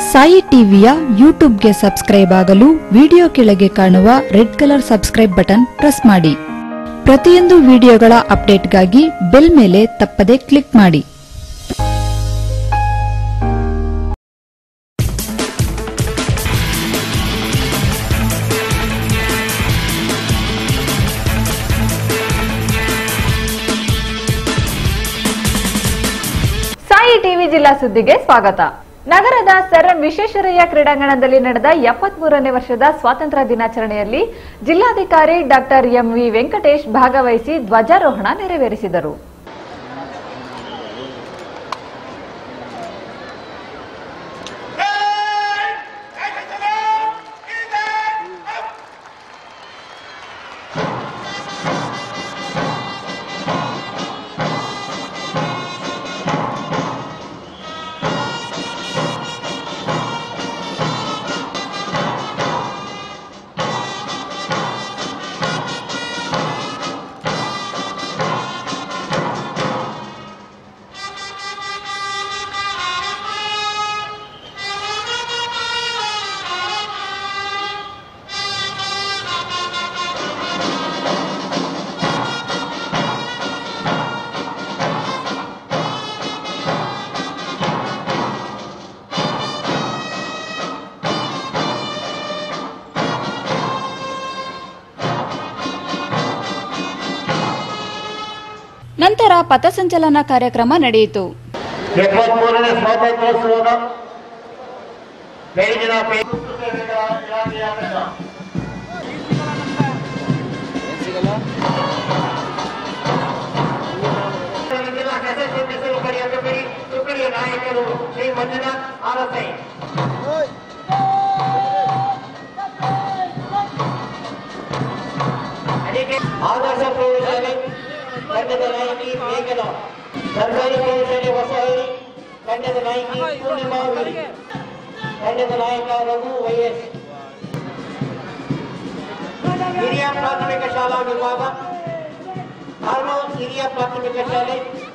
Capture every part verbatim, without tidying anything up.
ಸಾಯಿ ಟಿವಿಯ ಯೂಟ್ಯೂಬ್ಗೆ ಸಬ್ಸ್ಕ್ರೈಬ್ ಆಗಲು ವಿಡಿಯೋ ಕೆಳಗೆ ಕಾಣುವ red colour subscribe button press ಮಾಡಿ. ಪ್ರತಿಯೊಂದು ವಿಡಿಯೋಗಳ ಅಪ್ಡೇಟ್ಗಾಗಿ ಬೆಲ್ ಮೇಲೆ ತಪ್ಪದೆ ಕ್ಲಿಕ್ ಮಾಡಿ. ಸಾಯಿ ಟಿವಿ ಜಿಲ್ಲಾ ಸುದ್ದಿಗೆ ಸ್ವಾಗತ. ನಗರದ ಸರ್ ಎಂ ವಿಶ್ವೇಶ್ವರಯ್ಯ ಕ್ರೀಡಾಂಗಣದಲ್ಲಿ ನಡೆದ ಎಪ್ಪತ್ಮೂರನೇ ವರ್ಷದ ಸ್ವಾತಂತ್ರ್ಯ ದಿನಾಚರಣೆಯಲ್ಲಿ ಜಿಲ್ಲಾಧಿಕಾರಿ ಡಾಕ್ಟರ್ ಎಂ ವಿ ವೆಂಕಟೇಶ್ ಭಾಗವಹಿಸಿ ಧ್ವಜಾರೋಹಣ ನೆರವೇರಿಸಿದರು. ನಂತರ ಪಥಸಂಚಲನ ಕಾರ್ಯಕ್ರಮ ನಡೆಯಿತು. ಎಪ್ಪತ್ಮೂರನೇ ಸ್ವಾತಂತ್ರ್ಯೋತ್ಸವದ ಬೆಳಗಿನ ತುಕಡಿಯ ನಾಯಕರು ಶ್ರೀ ಮಂಜುನಾಥ್ ಆರಸೈ, ಆದರ್ಶ ಪ್ರೌಢಶಾಲೆ ತಂಡದ ನಾಯಕಿ ಮೇಘನಾ, ಸರ್ಕಾರಿ ಪ್ರೌಢಶಾಲೆ ಹೊಸಹಳ್ಳಿ ತಂಡದ ನಾಯಕಿ ಪೂರ್ಣಿಮಾ, ತಂಡದ ನಾಯಕ ರಘು ವೈಎಸ್, ಹಿರಿಯ ಪ್ರಾಥಮಿಕ ಶಾಲಾ ವಿಭಾಗ ಹಾರ್ಮೋನ್ ಹಿರಿಯ ಪ್ರಾಥಮಿಕ ಶಾಲೆ,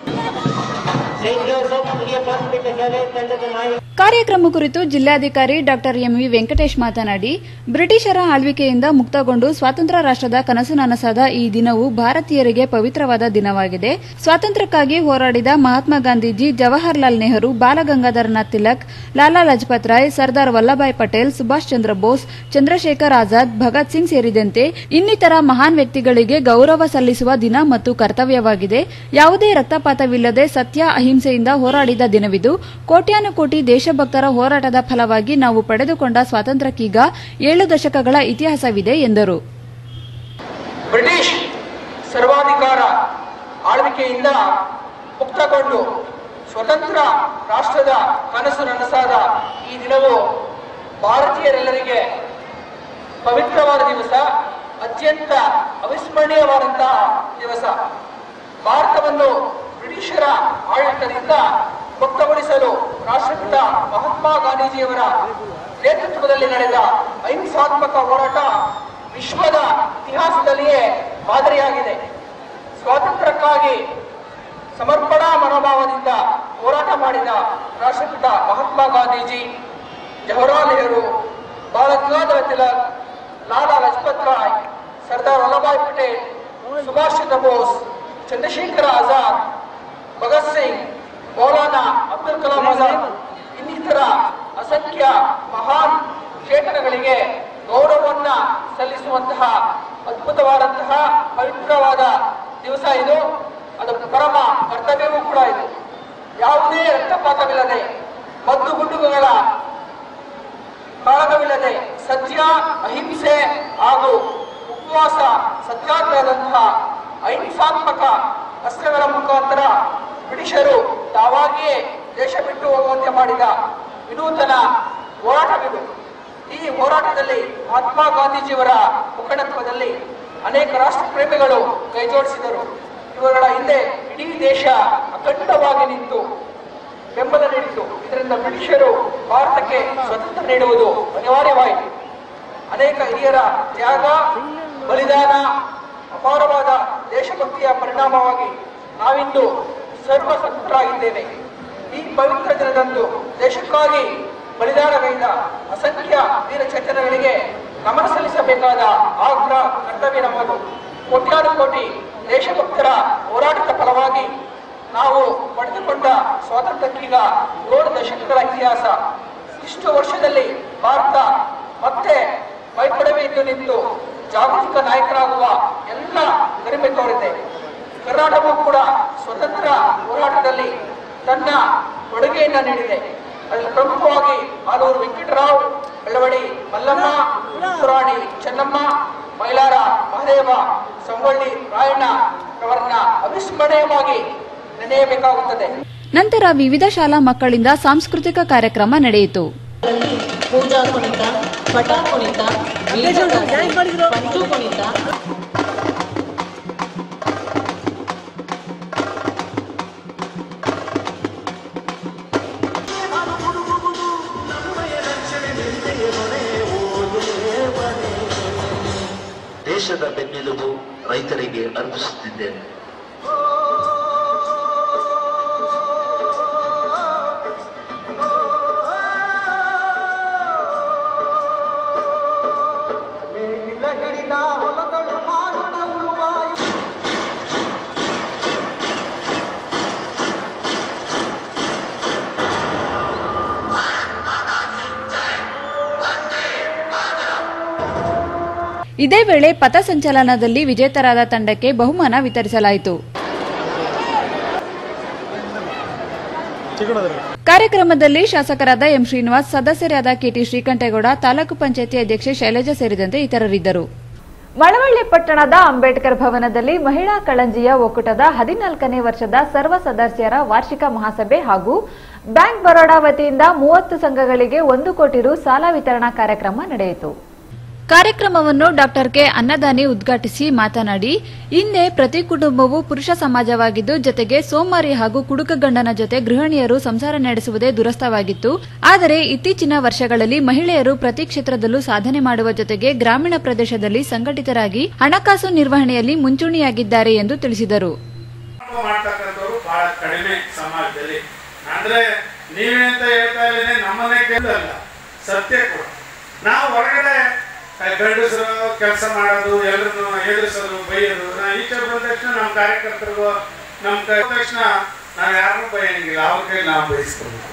ಸೈಂಟ್ ಜೋಸೆಫ್ ಹಿರಿಯ ಪ್ರಾಥಮಿಕ ಶಾಲೆ ತಂಡದ ನಾಯಕ. ಕಾರ್ಯಕ್ರಮ ಕುರಿತು ಜಿಲ್ಲಾಧಿಕಾರಿ ಡಾಕ್ಟರ್ ಎಂ ವಿ ವೆಂಕಟೇಶ್ ಮಾತನಾಡಿ, ಬ್ರಿಟಿಷರ ಆಳ್ವಿಕೆಯಿಂದ ಮುಕ್ತಗೊಂಡು ಸ್ವಾತಂತ್ರ್ಯ ರಾಷ್ಟ್ರದ ಕನಸು ನನಸಾದ ಈ ದಿನವು ಭಾರತೀಯರಿಗೆ ಪವಿತ್ರವಾದ ದಿನವಾಗಿದೆ. ಸ್ವಾತಂತ್ರ್ಯಕ್ಕಾಗಿ ಹೋರಾಡಿದ ಮಹಾತ್ಮ ಗಾಂಧೀಜಿ, ಜವಾಹರಲಾಲ್ ನೆಹರು, ಬಾಲಗಂಗಾಧರನಾಥ್ ತಿಲಕ್, ಲಾಲಾ ಲಜಪತ್ ರಾಯ್, ಸರ್ದಾರ್ ವಲ್ಲಭಾಯ್ ಪಟೇಲ್, ಸುಭಾಷ್ ಚಂದ್ರ ಬೋಸ್, ಚಂದ್ರಶೇಖರ್ ಆಜಾದ್, ಭಗತ್ ಸಿಂಗ್ ಸೇರಿದಂತೆ ಇನ್ನಿತರ ಮಹಾನ್ ವ್ಯಕ್ತಿಗಳಿಗೆ ಗೌರವ ಸಲ್ಲಿಸುವ ದಿನ ಮತ್ತು ಕರ್ತವ್ಯವಾಗಿದೆ. ಯಾವುದೇ ರಕ್ತಪಾತವಿಲ್ಲದೆ ಸತ್ಯ ಅಹಿಂಸೆಯಿಂದ ಹೋರಾಡಿದ ದಿನವಿದು. ಕೋಟ್ಯಾನುಕೋಟಿ ದೇಶಭಕ್ತರ ಹೋರಾಟದ ಫಲವಾಗಿ ನಾವು ಪಡೆದುಕೊಂಡ ಸ್ವಾತಂತ್ರ್ಯಕ್ಕೀಗ ಏಳು ದಶಕಗಳ ಇತಿಹಾಸವಿದೆ ಎಂದರು. ಬ್ರಿಟಿಷ್ ಸರ್ವಾಧಿಕಾರ ಆಳ್ವಿಕೆಯಿಂದ ಮುಕ್ತಗೊಂಡು ಸ್ವತಂತ್ರ ರಾಷ್ಟ್ರದ ಕನಸು ನನಸಾದ ಈ ದಿನವು ಭಾರತೀಯರೆಲ್ಲರಿಗೆ ಪವಿತ್ರವಾದ ದಿವಸ, ಅತ್ಯಂತ ಅವಿಸ್ಮರಣೀಯವಾದಂತಹ ದಿವಸ. ಭಾರತವನ್ನು ಬ್ರಿಟಿಷರ ಆಡಳಿತದಿಂದ ಮುಕ್ತಗೊಳಿಸಲು ರಾಷ್ಟ್ರಪಿತ ಮಹಾತ್ಮ ಗಾಂಧೀಜಿಯವರ ನೇತೃತ್ವದಲ್ಲಿ ನಡೆದ ಅಹಿಂಸಾತ್ಮಕ ಹೋರಾಟ ವಿಶ್ವದ ಇತಿಹಾಸದಲ್ಲಿಯೇ ಮಾದರಿಯಾಗಿದೆ. ಸ್ವಾತಂತ್ರ್ಯಕ್ಕಾಗಿ ಸಮರ್ಪಣಾ ಮನೋಭಾವದಿಂದ ಹೋರಾಟ ಮಾಡಿದ ರಾಷ್ಟ್ರಪಿತ ಮಹಾತ್ಮ ಗಾಂಧೀಜಿ, ಜವಾಹರಲಾಲ್ ನೆಹರು, ಬಾಲಗಂಗಾಧರ ತಿಲಕ್, ಲಾಲಾ ಲಜಪತ್ ರಾಯ್, ಸರ್ದಾರ್ ವಲ್ಲಭಾಯ್ ಪಟೇಲ್, ಸುಭಾಷ್ ಚಂದ್ರ ಬೋಸ್, ಚಂದ್ರಶೇಖರ ಆಜಾದ್, ಭಗತ್ ಸಿಂಗ್, ಮೌಲಾನಾ ಅಬ್ದುಲ್ ಕಲಾಂ ಆಜಾದ್ ಇನ್ನಿತರ ಅಸಂಖ್ಯ ಮಹಾನ್ ಚೇತನಗಳಿಗೆ ಗೌರವವನ್ನ ಸಲ್ಲಿಸುವಂತಹ ಅದ್ಭುತವಾದಂತಹ ಪವಿತ್ರವಾದ ದಿವಸ ಇದು. ಅದು ಪರಮ ಕರ್ತವ್ಯವೂ ಕೂಡ ಇದು. ಯಾವುದೇ ರಕ್ತಪಾತವಿಲ್ಲದೆ, ಮದ್ದು ಗುಂಡುಗಳ ಕಾಳಗವಿಲ್ಲದೆ ಸತ್ಯ, ಅಹಿಂಸೆ ಹಾಗೂ ಉಪವಾಸ ಸತ್ಯಾಗ್ರಹದಂತಹ ಅಹಿಂಸಾತ್ಮಕ ಅಸ್ತ್ರಗಳ ಮುಖಾಂತರ ಬ್ರಿಟಿಷರು ತಾವಾಗಿಯೇ ದೇಶ ಬಿಟ್ಟು ಹೋಗುವಂತೆ ಮಾಡಿದ ವಿನೂತನ ಹೋರಾಟವಿದು. ಈ ಹೋರಾಟದಲ್ಲಿ ಮಹಾತ್ಮ ಗಾಂಧೀಜಿಯವರ ಮುಖಂಡತ್ವದಲ್ಲಿ ಅನೇಕ ರಾಷ್ಟ್ರ ಪ್ರೇಮಿಗಳು ಕೈಜೋಡಿಸಿದರು. ಇವರ ಹಿಂದೆ ಇಡೀ ದೇಶ ಅಖಂಡವಾಗಿ ನಿಂತು ಬೆಂಬಲ ನೀಡಿತು. ಇದರಿಂದ ಬ್ರಿಟಿಷರು ಭಾರತಕ್ಕೆ ಸ್ವತಂತ್ರ ನೀಡುವುದು ಅನಿವಾರ್ಯವಾಯಿತು. ಅನೇಕ ಹಿರಿಯರ ತ್ಯಾಗ, ಬಲಿದಾನ, ಅಪಾರವಾದ ದೇಶಭಕ್ತಿಯ ಪರಿಣಾಮವಾಗಿ ನಾವಿಂದು ಸರ್ವಸಂತರಾಗಿದ್ದೇವೆ. ಈ ಪವಿತ್ರ ದಿನದಂದು ದೇಶಕ್ಕಾಗಿ ಬಲಿದಾನಗೈದ ಅಸಂಖ್ಯ ವೀರಚೇತನಗಳಿಗೆ ನಮನ ಸಲ್ಲಿಸಬೇಕಾದ ಆಗ್ರಹ ಕರ್ತವ್ಯ ನಮ್ಮದು. ಕೋಟ್ಯಾನು ಕೋಟಿ ದೇಶಭಕ್ತರ ಹೋರಾಟದ ಫಲವಾಗಿ ನಾವು ಪಡೆದುಕೊಂಡ ಸ್ವಾತಂತ್ರ್ಯಕ್ಕೀಗ ಏಳು ದಶಕಗಳ ಇತಿಹಾಸ. ಇಷ್ಟು ವರ್ಷದಲ್ಲಿ ಭಾರತ ಮತ್ತೆ ಮೈಕೊಡವೆಯಿಂದ ನಿಂತು ಜಾಗತಿಕ ನಾಯಕರಾಗುವ ಎಲ್ಲ ಗರಿಮೆ ತೋರಿದೆ. ಕರ್ನಾಟಕವೂ ಕೂಡ ಸ್ವತಂತ್ರ ಹೋರಾಟದಲ್ಲಿ ತನ್ನ ಕೊಡುಗೆಯನ್ನು ನೀಡಿದೆ. ಅದರಲ್ಲಿ ಪ್ರಮುಖವಾಗಿ ಆಲೂರು ವೆಂಕಟರಾವ್, ಬೆಳವಡಿ ಮಲ್ಲಮ್ಮ, ಪುರಾಣಿ ಚೆನ್ನಮ್ಮ, ಮೈಲಾರ ಮಹದೇವ, ಸಂಗೊಳ್ಳಿ ರಾಯಣ್ಣ ಅವರನ್ನ ಅವಿಸ್ಮರಣೀಯವಾಗಿ ನೆನೆಯಬೇಕಾಗುತ್ತದೆ. ನಂತರ ವಿವಿಧ ಶಾಲಾ ಮಕ್ಕಳಿಂದ ಸಾಂಸ್ಕೃತಿಕ ಕಾರ್ಯಕ್ರಮ ನಡೆಯಿತು. ಪೂಜಾ ಕುಣಿತ, ಪಟ ಕುಣಿತ, ಪಂಚು ಕುಣಿತ, ದೇಶದ ಬೆನ್ನೆಲುಬು ರೈತರಿಗೆ ಅರ್ಪಿಸುತ್ತಿದ್ದೇನೆ. ಇದೇ ವೇಳೆ ಪಥಸಂಚಲನದಲ್ಲಿ ವಿಜೇತರಾದ ತಂಡಕ್ಕೆ ಬಹುಮಾನ ವಿತರಿಸಲಾಯಿತು. ಕಾರ್ಯಕ್ರಮದಲ್ಲಿ ಶಾಸಕರಾದ ಎಂ ಶ್ರೀನಿವಾಸ್, ಸದಸ್ಯರಾದ ಕೆಟಿ ಶ್ರೀಕಂಠೇಗೌಡ, ತಾಲೂಕು ಪಂಚಾಯತಿ ಅಧ್ಯಕ್ಷೆ ಶೈಲಜಾ ಸೇರಿದಂತೆ ಇತರರಿದ್ದರು. ಮಳವಳ್ಳಿ ಪಟ್ಟಣದ ಅಂಬೇಡ್ಕರ್ ಭವನದಲ್ಲಿ ಮಹಿಳಾ ಕಳಂಜಿಯ ಒಕ್ಕೂಟದ ಹದಿನಾಲ್ಕನೇ ವರ್ಷದ ಸರ್ವ ಸದಸ್ಯರ ವಾರ್ಷಿಕ ಮಹಾಸಭೆ ಹಾಗೂ ಬ್ಯಾಂಕ್ ಬರೋಡಾ ವತಿಯಿಂದ ಮೂವತ್ತು ಸಂಘಗಳಿಗೆ ಒಂದು ಕೋಟಿ ರು ಸಾಲ ವಿತರಣಾ ಕಾರ್ಯಕ್ರಮ ನಡೆಯಿತು. ಕಾರ್ಯಕ್ರಮವನ್ನು ಡಾಕ್ಟರ್ ಕೆ ಅನ್ನದಾನಿ ಉದ್ಘಾಟಿಸಿ ಮಾತನಾಡಿ, ಹಿಂದೆ ಪ್ರತಿ ಕುಟುಂಬವೂ ಪುರುಷ ಸಮಾಜವಾಗಿದ್ದು, ಜತೆಗೆ ಸೋಮಾರಿ ಹಾಗೂ ಕುಡುಕಗಂಡನ ಜೊತೆ ಗೃಹಿಣಿಯರು ಸಂಸಾರ ನಡೆಸುವುದೇ ದುರಸ್ಥವಾಗಿತ್ತು. ಆದರೆ ಇತ್ತೀಚಿನ ವರ್ಷಗಳಲ್ಲಿ ಮಹಿಳೆಯರು ಪ್ರತಿ ಕ್ಷೇತ್ರದಲ್ಲೂ ಸಾಧನೆ ಮಾಡುವ ಜೊತೆಗೆ ಗ್ರಾಮೀಣ ಪ್ರದೇಶದಲ್ಲಿ ಸಂಘಟಿತರಾಗಿ ಹಣಕಾಸು ನಿರ್ವಹಣೆಯಲ್ಲಿ ಮುಂಚೂಣಿಯಾಗಿದ್ದಾರೆ ಎಂದು ತಿಳಿಸಿದರು. ಗಂಡಸರು ಕೆಲಸ ಮಾಡೋದು, ಎಲ್ಲರನ್ನು ಎದುರಿಸೋದು, ಬೈಯೋದು. ಈಚೆ ಬಂದ ತಕ್ಷಣ ನಮ್ಮ ಕಾರ್ಯಕರ್ತರಿಗೂ ನಮ್ಮ ತಕ್ಷಣ ನಾವು ಯಾರನ್ನೂ ಬೈಯಂಗಿಲ್ಲ, ಅವ್ರ ಕೈ ನಾವು ಬಯಸ್ಕೊಬೇಕು.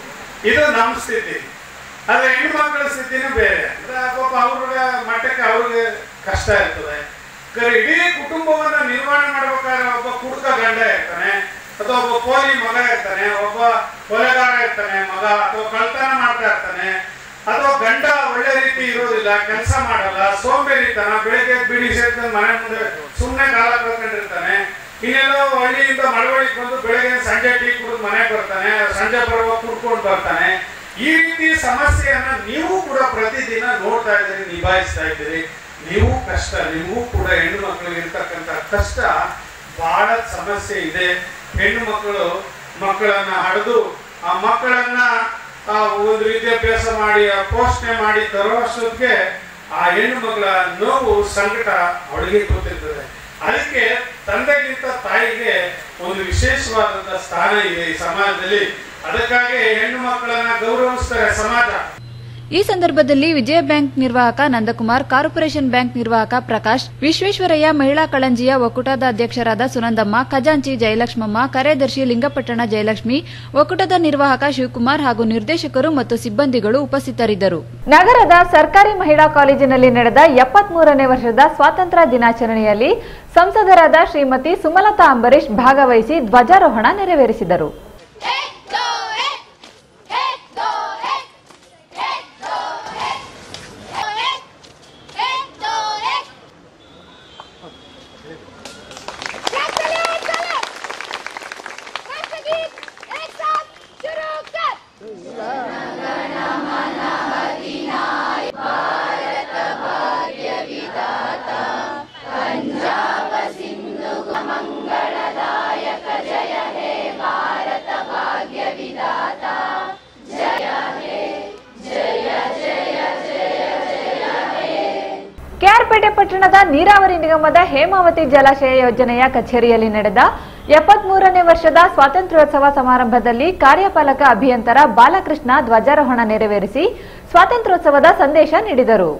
ಇದು ನಮ್ಮ ಸ್ಥಿತಿ. ಆದ್ರೆ ಹೆಣ್ಮಕ್ಳ ಸ್ಥಿತಿನೂ ಬೇರೆ. ಪಾಪ ಅವ್ರ ಮಟ್ಟಕ್ಕೆ ಅವ್ರಿಗೆ ಕಷ್ಟ ಇರ್ತದೆ. ಇಡೀ ಕುಟುಂಬವನ್ನ ನಿರ್ವಹಣೆ ಮಾಡ್ಬೇಕಾದ್ರೆ ಒಬ್ಬ ಕುಡುಕ ಗಂಡ ಇರ್ತಾನೆ, ಅಥವಾ ಒಬ್ಬ ಪೋಲಿ ಮಗ ಇರ್ತಾನೆ, ಒಬ್ಬ ಕೊಲೆಗಾರ ಇರ್ತಾನೆ ಮಗ, ಅಥವಾ ಕಳ್ತನ ಮಾಡ್ತಾ ಇರ್ತಾನೆ, ಅಥವಾ ಗಂಡ ಒಳ್ಳೆ ರೀತಿ ಇರೋದಿಲ್ಲ, ಕೆಲಸ ಮಾಡಲ್ಲ, ಸೋಂಬೇರಿತನ, ಬೆಳಿಗ್ಗೆ ಬಿಡಿ ಸೇರ್ಕೊಂಡು ಮನೆ ಮುಂದೆ ಸುಮ್ಮನೆ ಕಾಲ ಕಳ್ಕೊಂಡಿರ್ತಾನೆ. ಇನ್ನೆಲ್ಲೋ ಹಳ್ಳಿಯಿಂದ ಮಳವಳ್ಳಿಗೆ ಬಂದು ಬೆಳಗ್ಗೆ ಸಂಜೆ ಟೀ ಕುಡಿದು ಮನೆಗೆ ಬರ್ತಾನೆ, ಸಂಜೆ ಬರುವ ಕುಡ್ಕೊಂಡು ಬರ್ತಾನೆ. ಈ ರೀತಿ ಸಮಸ್ಯೆಯನ್ನ ನೀವು ಕೂಡ ಪ್ರತಿದಿನ ನೋಡ್ತಾ ಇದ್ದೀರಿ, ನಿಭಾಯಿಸ್ತಾ ಇದ್ದೀರಿ. ನೀವು ಕಷ್ಟ, ನೀವು ಕೂಡ ಹೆಣ್ಣು ಮಕ್ಕಳಿಗೆ ಇರ್ತಕ್ಕಂಥ ಕಷ್ಟ ಬಹಳ ಸಮಸ್ಯೆ ಇದೆ. ಹೆಣ್ಣು ಮಕ್ಕಳು ಮಕ್ಕಳನ್ನ ಹಡೆದು ಆ ಮಕ್ಕಳನ್ನ ಒಂದು ವಿದ್ಯಾಭ್ಯಾಸ ಮಾಡಿ ಪೋಷಣೆ ಮಾಡಿ ತರುವಷ್ಟೊತ್ತಿಗೆ ಆ ಹೆಣ್ಣು ಮಕ್ಕಳ ನೋವು ಸಂಕಟ ಅವಳಿಗೆ ಗೊತ್ತಿರ್ತದೆ. ಅದಕ್ಕೆ ತಂದೆಗಿಂತ ತಾಯಿಗೆ ಒಂದು ವಿಶೇಷವಾದಂತಹ ಸ್ಥಾನ ಇದೆ ಈ ಸಮಾಜದಲ್ಲಿ. ಅದಕ್ಕಾಗಿ ಹೆಣ್ಣು ಮಕ್ಕಳನ್ನ ಗೌರವಿಸ್ತಾರೆ ಸಮಾಜ. ಈ ಸಂದರ್ಭದಲ್ಲಿ ವಿಜಯ ಬ್ಯಾಂಕ್ ನಿರ್ವಾಹಕ ನಂದಕುಮಾರ್, ಕಾರ್ಪೊರೇಷನ್ ಬ್ಯಾಂಕ್ ನಿರ್ವಾಹಕ ಪ್ರಕಾಶ್, ವಿಶ್ವೇಶ್ವರಯ್ಯ ಮಹಿಳಾ ಕಳಂಜಿಯ ಒಕ್ಕೂಟದ ಅಧ್ಯಕ್ಷರಾದ ಸುನಂದಮ್ಮ, ಖಜಾಂಚಿ ಜಯಲಕ್ಷ್ಮಮ್ಮ, ಕಾರ್ಯದರ್ಶಿ ಲಿಂಗಪಟ್ಟಣ ಜಯಲಕ್ಷ್ಮಿ, ಒಕ್ಕೂಟದ ನಿರ್ವಾಹಕ ಶಿವಕುಮಾರ್ ಹಾಗೂ ನಿರ್ದೇಶಕರು ಮತ್ತು ಸಿಬ್ಬಂದಿಗಳು ಉಪಸ್ಥಿತರಿದ್ದರು. ನಗರದ ಸರ್ಕಾರಿ ಮಹಿಳಾ ಕಾಲೇಜಿನಲ್ಲಿ ನಡೆದ ಎಪ್ಪತ್ಮೂರನೇ ವರ್ಷದ ಸ್ವಾತಂತ್ರ್ಯ ದಿನಾಚರಣೆಯಲ್ಲಿ ಸಂಸದರಾದ ಶ್ರೀಮತಿ ಸುಮಲತಾ ಅಂಬರೀಶ್ ಭಾಗವಹಿಸಿ ಧ್ವಜಾರೋಹಣ ನೆರವೇರಿಸಿದರು. ಕೆಆರ್ಪೇಟೆ ಪಟ್ಟಣದ ನೀರಾವರಿ ನಿಗಮದ ಹೇಮಾವತಿ ಜಲಾಶಯ ಯೋಜನೆಯ ಕಚೇರಿಯಲ್ಲಿ ನಡೆದ ಎಪ್ಪತ್ಮೂರನೇ ವರ್ಷದ ಸ್ವಾತಂತ್ರ್ಯೋತ್ಸವ ಸಮಾರಂಭದಲ್ಲಿ ಕಾರ್ಯಪಾಲಕ ಅಭಿಯಂತರ ಬಾಲಕೃಷ್ಣ ಧ್ವಜಾರೋಹಣ ನೆರವೇರಿಸಿ ಸ್ವಾತಂತ್ರ್ಯೋತ್ಸವದ ಸಂದೇಶ ನೀಡಿದರು.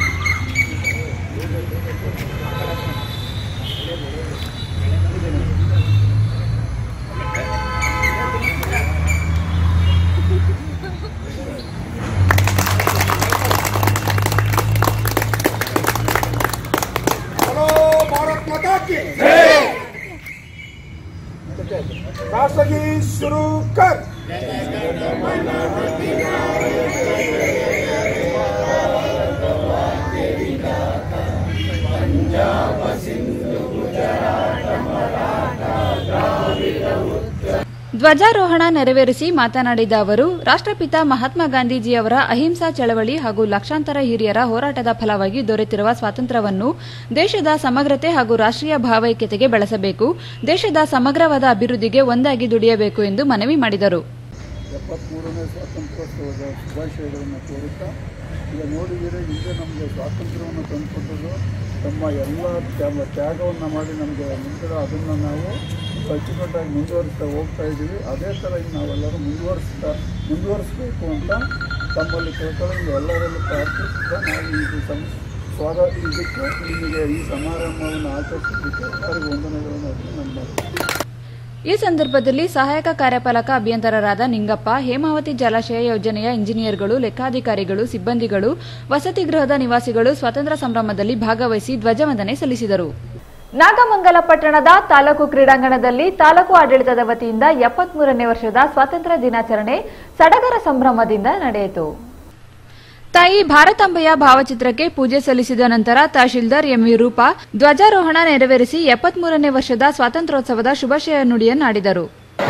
राष्ट्रगीत शुरू कर। ಧ್ವಜಾರೋಹಣ ನೆರವೇರಿಸಿ ಮಾತನಾಡಿದ ಅವರು, ರಾಷ್ಟ್ರಪಿತ ಮಹಾತ್ಮ ಗಾಂಧೀಜಿಯವರ ಅಹಿಂಸಾ ಚಳವಳಿ ಹಾಗೂ ಲಕ್ಷಾಂತರ ಹಿರಿಯರ ಹೋರಾಟದ ಫಲವಾಗಿ ದೊರೆತಿರುವ ಸ್ವಾತಂತ್ರ್ಯವನ್ನು ದೇಶದ ಸಮಗ್ರತೆ ಹಾಗೂ ರಾಷ್ಟ್ರೀಯ ಭಾವೈಕ್ಯತೆಗೆ ಬೆಳೆಸಬೇಕು, ದೇಶದ ಸಮಗ್ರವಾದ ಅಭಿವೃದ್ಧಿಗೆ ಒಂದಾಗಿ ದುಡಿಯಬೇಕು ಎಂದು ಮನವಿ ಮಾಡಿದರು. ಎಪ್ಪತ್ಮೂರನೇ ಸ್ವಾತಂತ್ರ್ಯೋತ್ಸವದ ಶುಭಾಶಯಗಳನ್ನು ಕೋರುತ್ತಾ, ಈಗ ನೋಡಿದರೆ ಈಗ ನಮಗೆ ಸ್ವಾತಂತ್ರ್ಯವನ್ನು ತಂದುಕೊಟ್ಟರು ತಮ್ಮ ಎಲ್ಲ ತ್ಯಾಗವನ್ನು ಮಾಡಿ ನಮಗೆ ಮುಂದೆ ಅದನ್ನು ನಾವು ಅಚ್ಚುಕಟ್ಟಾಗಿ ಮುಂದುವರಿಸ್ತಾ ಹೋಗ್ತಾ ಇದ್ದೀವಿ. ಅದೇ ಥರ ಈಗ ನಾವೆಲ್ಲರೂ ಮುಂದುವರಿಸ್ತಾ ಮುಂದುವರಿಸಬೇಕು ಅಂತ ತಮ್ಮಲ್ಲಿ ಕಳ್ಕೊಳ್ಳೋದು ಎಲ್ಲರಲ್ಲೂ ಪ್ರಾರ್ಥಿಸುತ್ತಾ ನಾವು ಇದು ಸಂ ಸ್ವಾಗತ ಇದಕ್ಕೆ ನಿಮಗೆ ಈ ಸಮಾರಂಭವನ್ನು ಆಚರಿಸೋದಕ್ಕೆ ಎಲ್ಲರಿಗೂ ವಂದನೆಗಳನ್ನು ನಮ್ಮ. ಈ ಸಂದರ್ಭದಲ್ಲಿ ಸಹಾಯಕ ಕಾರ್ಯಪಾಲಕ ಅಭಿಯಂತರರಾದ ನಿಂಗಪ್ಪ, ಹೇಮಾವತಿ ಜಲಾಶಯ ಯೋಜನೆಯ ಇಂಜಿನಿಯರ್ಗಳು, ಲೆಕ್ಕಾಧಿಕಾರಿಗಳು, ಸಿಬ್ಬಂದಿಗಳು, ವಸತಿ ಗೃಹದ ನಿವಾಸಿಗಳು ಸ್ವಾತಂತ್ರ್ಯ ಸಂಭ್ರಮದಲ್ಲಿ ಭಾಗವಹಿಸಿ ಧ್ವಜವಂದನೆ ಸಲ್ಲಿಸಿದರು. ನಾಗಮಂಗಲ ಪಟ್ಟಣದ ತಾಲೂಕು ಕ್ರೀಡಾಂಗಣದಲ್ಲಿ ತಾಲೂಕು ಆಡಳಿತದ ವತಿಯಿಂದ ಎಪ್ಪತ್ಮೂರನೇ ವರ್ಷದ ಸ್ವಾತಂತ್ರ್ಯ ದಿನಾಚರಣೆ ಸಡಗರ ಸಂಭ್ರಮದಿಂದ ನಡೆಯಿತು. ತಾಯಿ ಭಾರತಾಂಬೆಯ ಭಾವಚಿತ್ರಕ್ಕೆ ಪೂಜೆ ಸಲ್ಲಿಸಿದ ನಂತರ ತಹಶೀಲ್ದಾರ್ ಎಂವಿ ರೂಪಾ ಧ್ವಜಾರೋಹಣ ನೆರವೇರಿಸಿ ಎಪ್ಪತ್ಮೂರನೇ ವರ್ಷದ ಸ್ವಾತಂತ್ರ್ಯೋತ್ಸವದ ಶುಭಾಶಯ ನುಡಿಯನ್ನಾಡಿದರು.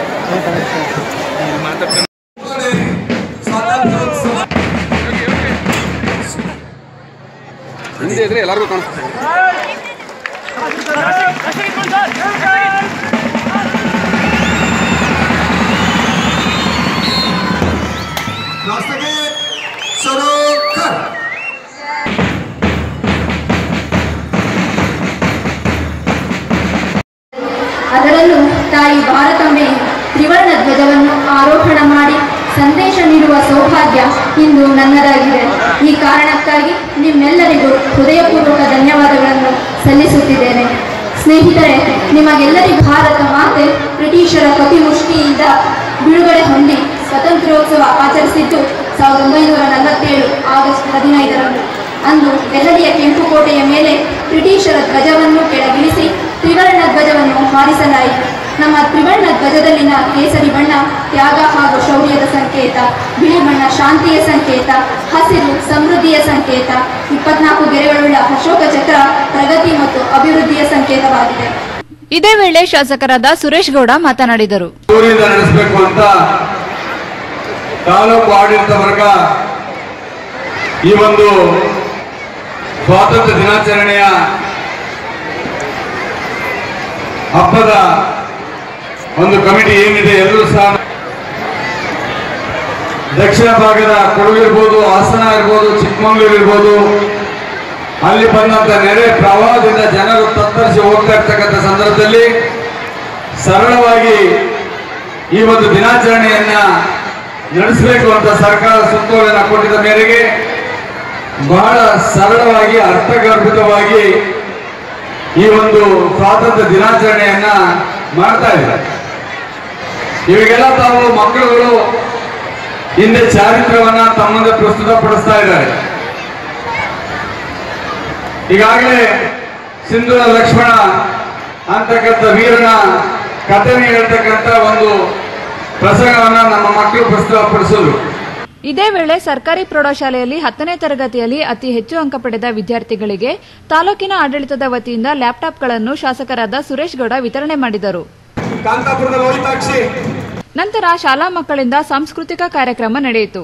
ಅದರಲ್ಲೂ ತಾಯಿ ಭಾರತಾಂಬೆಯು ತ್ರಿವರ್ಣ ಧ್ವಜವನ್ನು ಆರೋಹಣ ಮಾಡಿ ಸಂದೇಶ ನೀಡುವ ಸೌಭಾಗ್ಯ ಇಂದು ನನ್ನದಾಗಿದೆ. ಈ ಕಾರಣಕ್ಕಾಗಿ ನಿಮ್ಮೆಲ್ಲರಿಗೂ ಹೃದಯಪೂರ್ವಕ ಧನ್ಯವಾದಗಳನ್ನು ಸಲ್ಲಿಸುತ್ತಿದ್ದೇನೆ. ಸ್ನೇಹಿತರೆ, ನಿಮಗೆಲ್ಲರಿಗೂ ಭಾರತ ಮಾತೆ ಬ್ರಿಟಿಷರ ಕಪಿಮುಷ್ಟಿಯಿಂದ ಬಿಡುಗಡೆ ಹೊಂದಿ ಸ್ವಾತಂತ್ರ್ಯೋತ್ಸವ ಆಚರಿಸಿದ್ದು ಸಾವಿರದ ಒಂಬೈನೂರ ನಲವತ್ತೇಳು ಆಗಸ್ಟ್ ಹದಿನೈದರಂದು. ಅಂದು ದೆಹಲಿಯ ಕೆಂಪುಕೋಟೆಯ ಮೇಲೆ ಬ್ರಿಟಿಷರ ಧ್ವಜವನ್ನು ಕೆಳಗಿಳಿಸಿ ತ್ರಿವರ್ಣ ಧ್ವಜವನ್ನು ಹಾರಿಸಲಾಯಿತು. ನಮ್ಮ ತ್ರಿವರ್ಣ ಧ್ವಜದಲ್ಲಿನ ಕೇಸರಿ ಬಣ್ಣ ತ್ಯಾಗ ಹಾಗೂ ಶೌರ್ಯದ ಸಂಕೇತ, ಬಿಳಿ ಬಣ್ಣ ಶಾಂತಿಯ ಸಂಕೇತ, ಹಸಿರು ಸಮೃದ್ಧಿಯ ಸಂಕೇತ, ಇಪ್ಪತ್ನಾಲ್ಕು ಗೆರೆಗಳುಳ್ಳ ಅಶೋಕ ಚಕ್ರ ಪ್ರಗತಿ ಮತ್ತು ಅಭಿವೃದ್ಧಿಯ ಸಂಕೇತವಾಗಿದೆ. ಇದೇ ವೇಳೆ ಶಾಸಕರಾದ ಸುರೇಶ್ ಗೌಡ ಮಾತನಾಡಿದರು. ನಡೆಸಬೇಕು ಅಂತ ತಾಲೂಕು ಆಡಳಿತ ವರ್ಗ ಈ ಒಂದು ಸ್ವಾತಂತ್ರ್ಯ ದಿನಾಚರಣೆಯ ಹಬ್ಬದ ಒಂದು ಕಮಿಟಿ ಏನಿದೆ ಎಲ್ಲರೂ ಸಹ ದಕ್ಷಿಣ ಭಾಗದ ಕೊಡಗು ಇರ್ಬೋದು, ಹಾಸನ ಇರ್ಬೋದು, ಚಿಕ್ಕಮಗಳೂರು ಇರ್ಬೋದು, ಅಲ್ಲಿ ಬಂದಂತ ನೆರೆ ಪ್ರವಾಹದಿಂದ ಜನರು ತತ್ತರಿಸಿ ಹೋಗ್ತಾ ಇರ್ತಕ್ಕಂಥ ಸಂದರ್ಭದಲ್ಲಿ ಸರಳವಾಗಿ ಈ ಒಂದು ದಿನಾಚರಣೆಯನ್ನ ನಡೆಸಬೇಕು ಅಂತ ಸರ್ಕಾರ ಸುತ್ತೋಲೆಯನ್ನು ಕೊಟ್ಟಿದ್ದ ಮೇರೆಗೆ ಬಹಳ ಸರಳವಾಗಿ ಅರ್ಥಗರ್ಭಿತವಾಗಿ ಈ ಒಂದು ಸ್ವಾತಂತ್ರ್ಯ ದಿನಾಚರಣೆಯನ್ನ ಮಾಡ್ತಾ ಇದ್ದಾರೆ. ಇವಾಗೆಲ್ಲ ತಾವು ಮಕ್ಕಳುಗಳು ಹಿಂದೆ ಚಾರಿತ್ರ್ಯವನ್ನ ತಮ್ಮ ಮುಂದೆ ಪ್ರಸ್ತುತಪಡಿಸ್ತಾ ಇದ್ದಾರೆ. ಈಗಾಗಲೇ ಸಿಂಧೂರ ಲಕ್ಷ್ಮಣ ಅಂತಕ್ಕಂಥ ವೀರನ ಕಥೆನ ಹೇಳ್ತಕ್ಕಂಥ ಒಂದು ಪ್ರಸಂಗವನ್ನ ನಮ್ಮ ಮಕ್ಕಳು ಪ್ರಸ್ತುತಪಡಿಸಿದ್ರು. ಇದೇ ವೇಳೆ ಸರ್ಕಾರಿ ಪ್ರೌಢಶಾಲೆಯಲ್ಲಿ ಹತ್ತನೇ ತರಗತಿಯಲ್ಲಿ ಅತಿ ಹೆಚ್ಚು ಅಂಕ ಪಡೆದ ವಿದ್ಯಾರ್ಥಿಗಳಿಗೆ ತಾಲೂಕಿನ ಆಡಳಿತದ ವತಿಯಿಂದ ಲ್ಯಾಪ್ಟಾಪ್ಗಳನ್ನು ಶಾಸಕರಾದ ಸುರೇಶ್ ಗೌಡ ವಿತರಣೆ ಮಾಡಿದರು. ನಂತರ ಶಾಲಾ ಮಕ್ಕಳಿಂದ ಸಾಂಸ್ಕೃತಿಕ ಕಾರ್ಯಕ್ರಮ ನಡೆಯಿತು.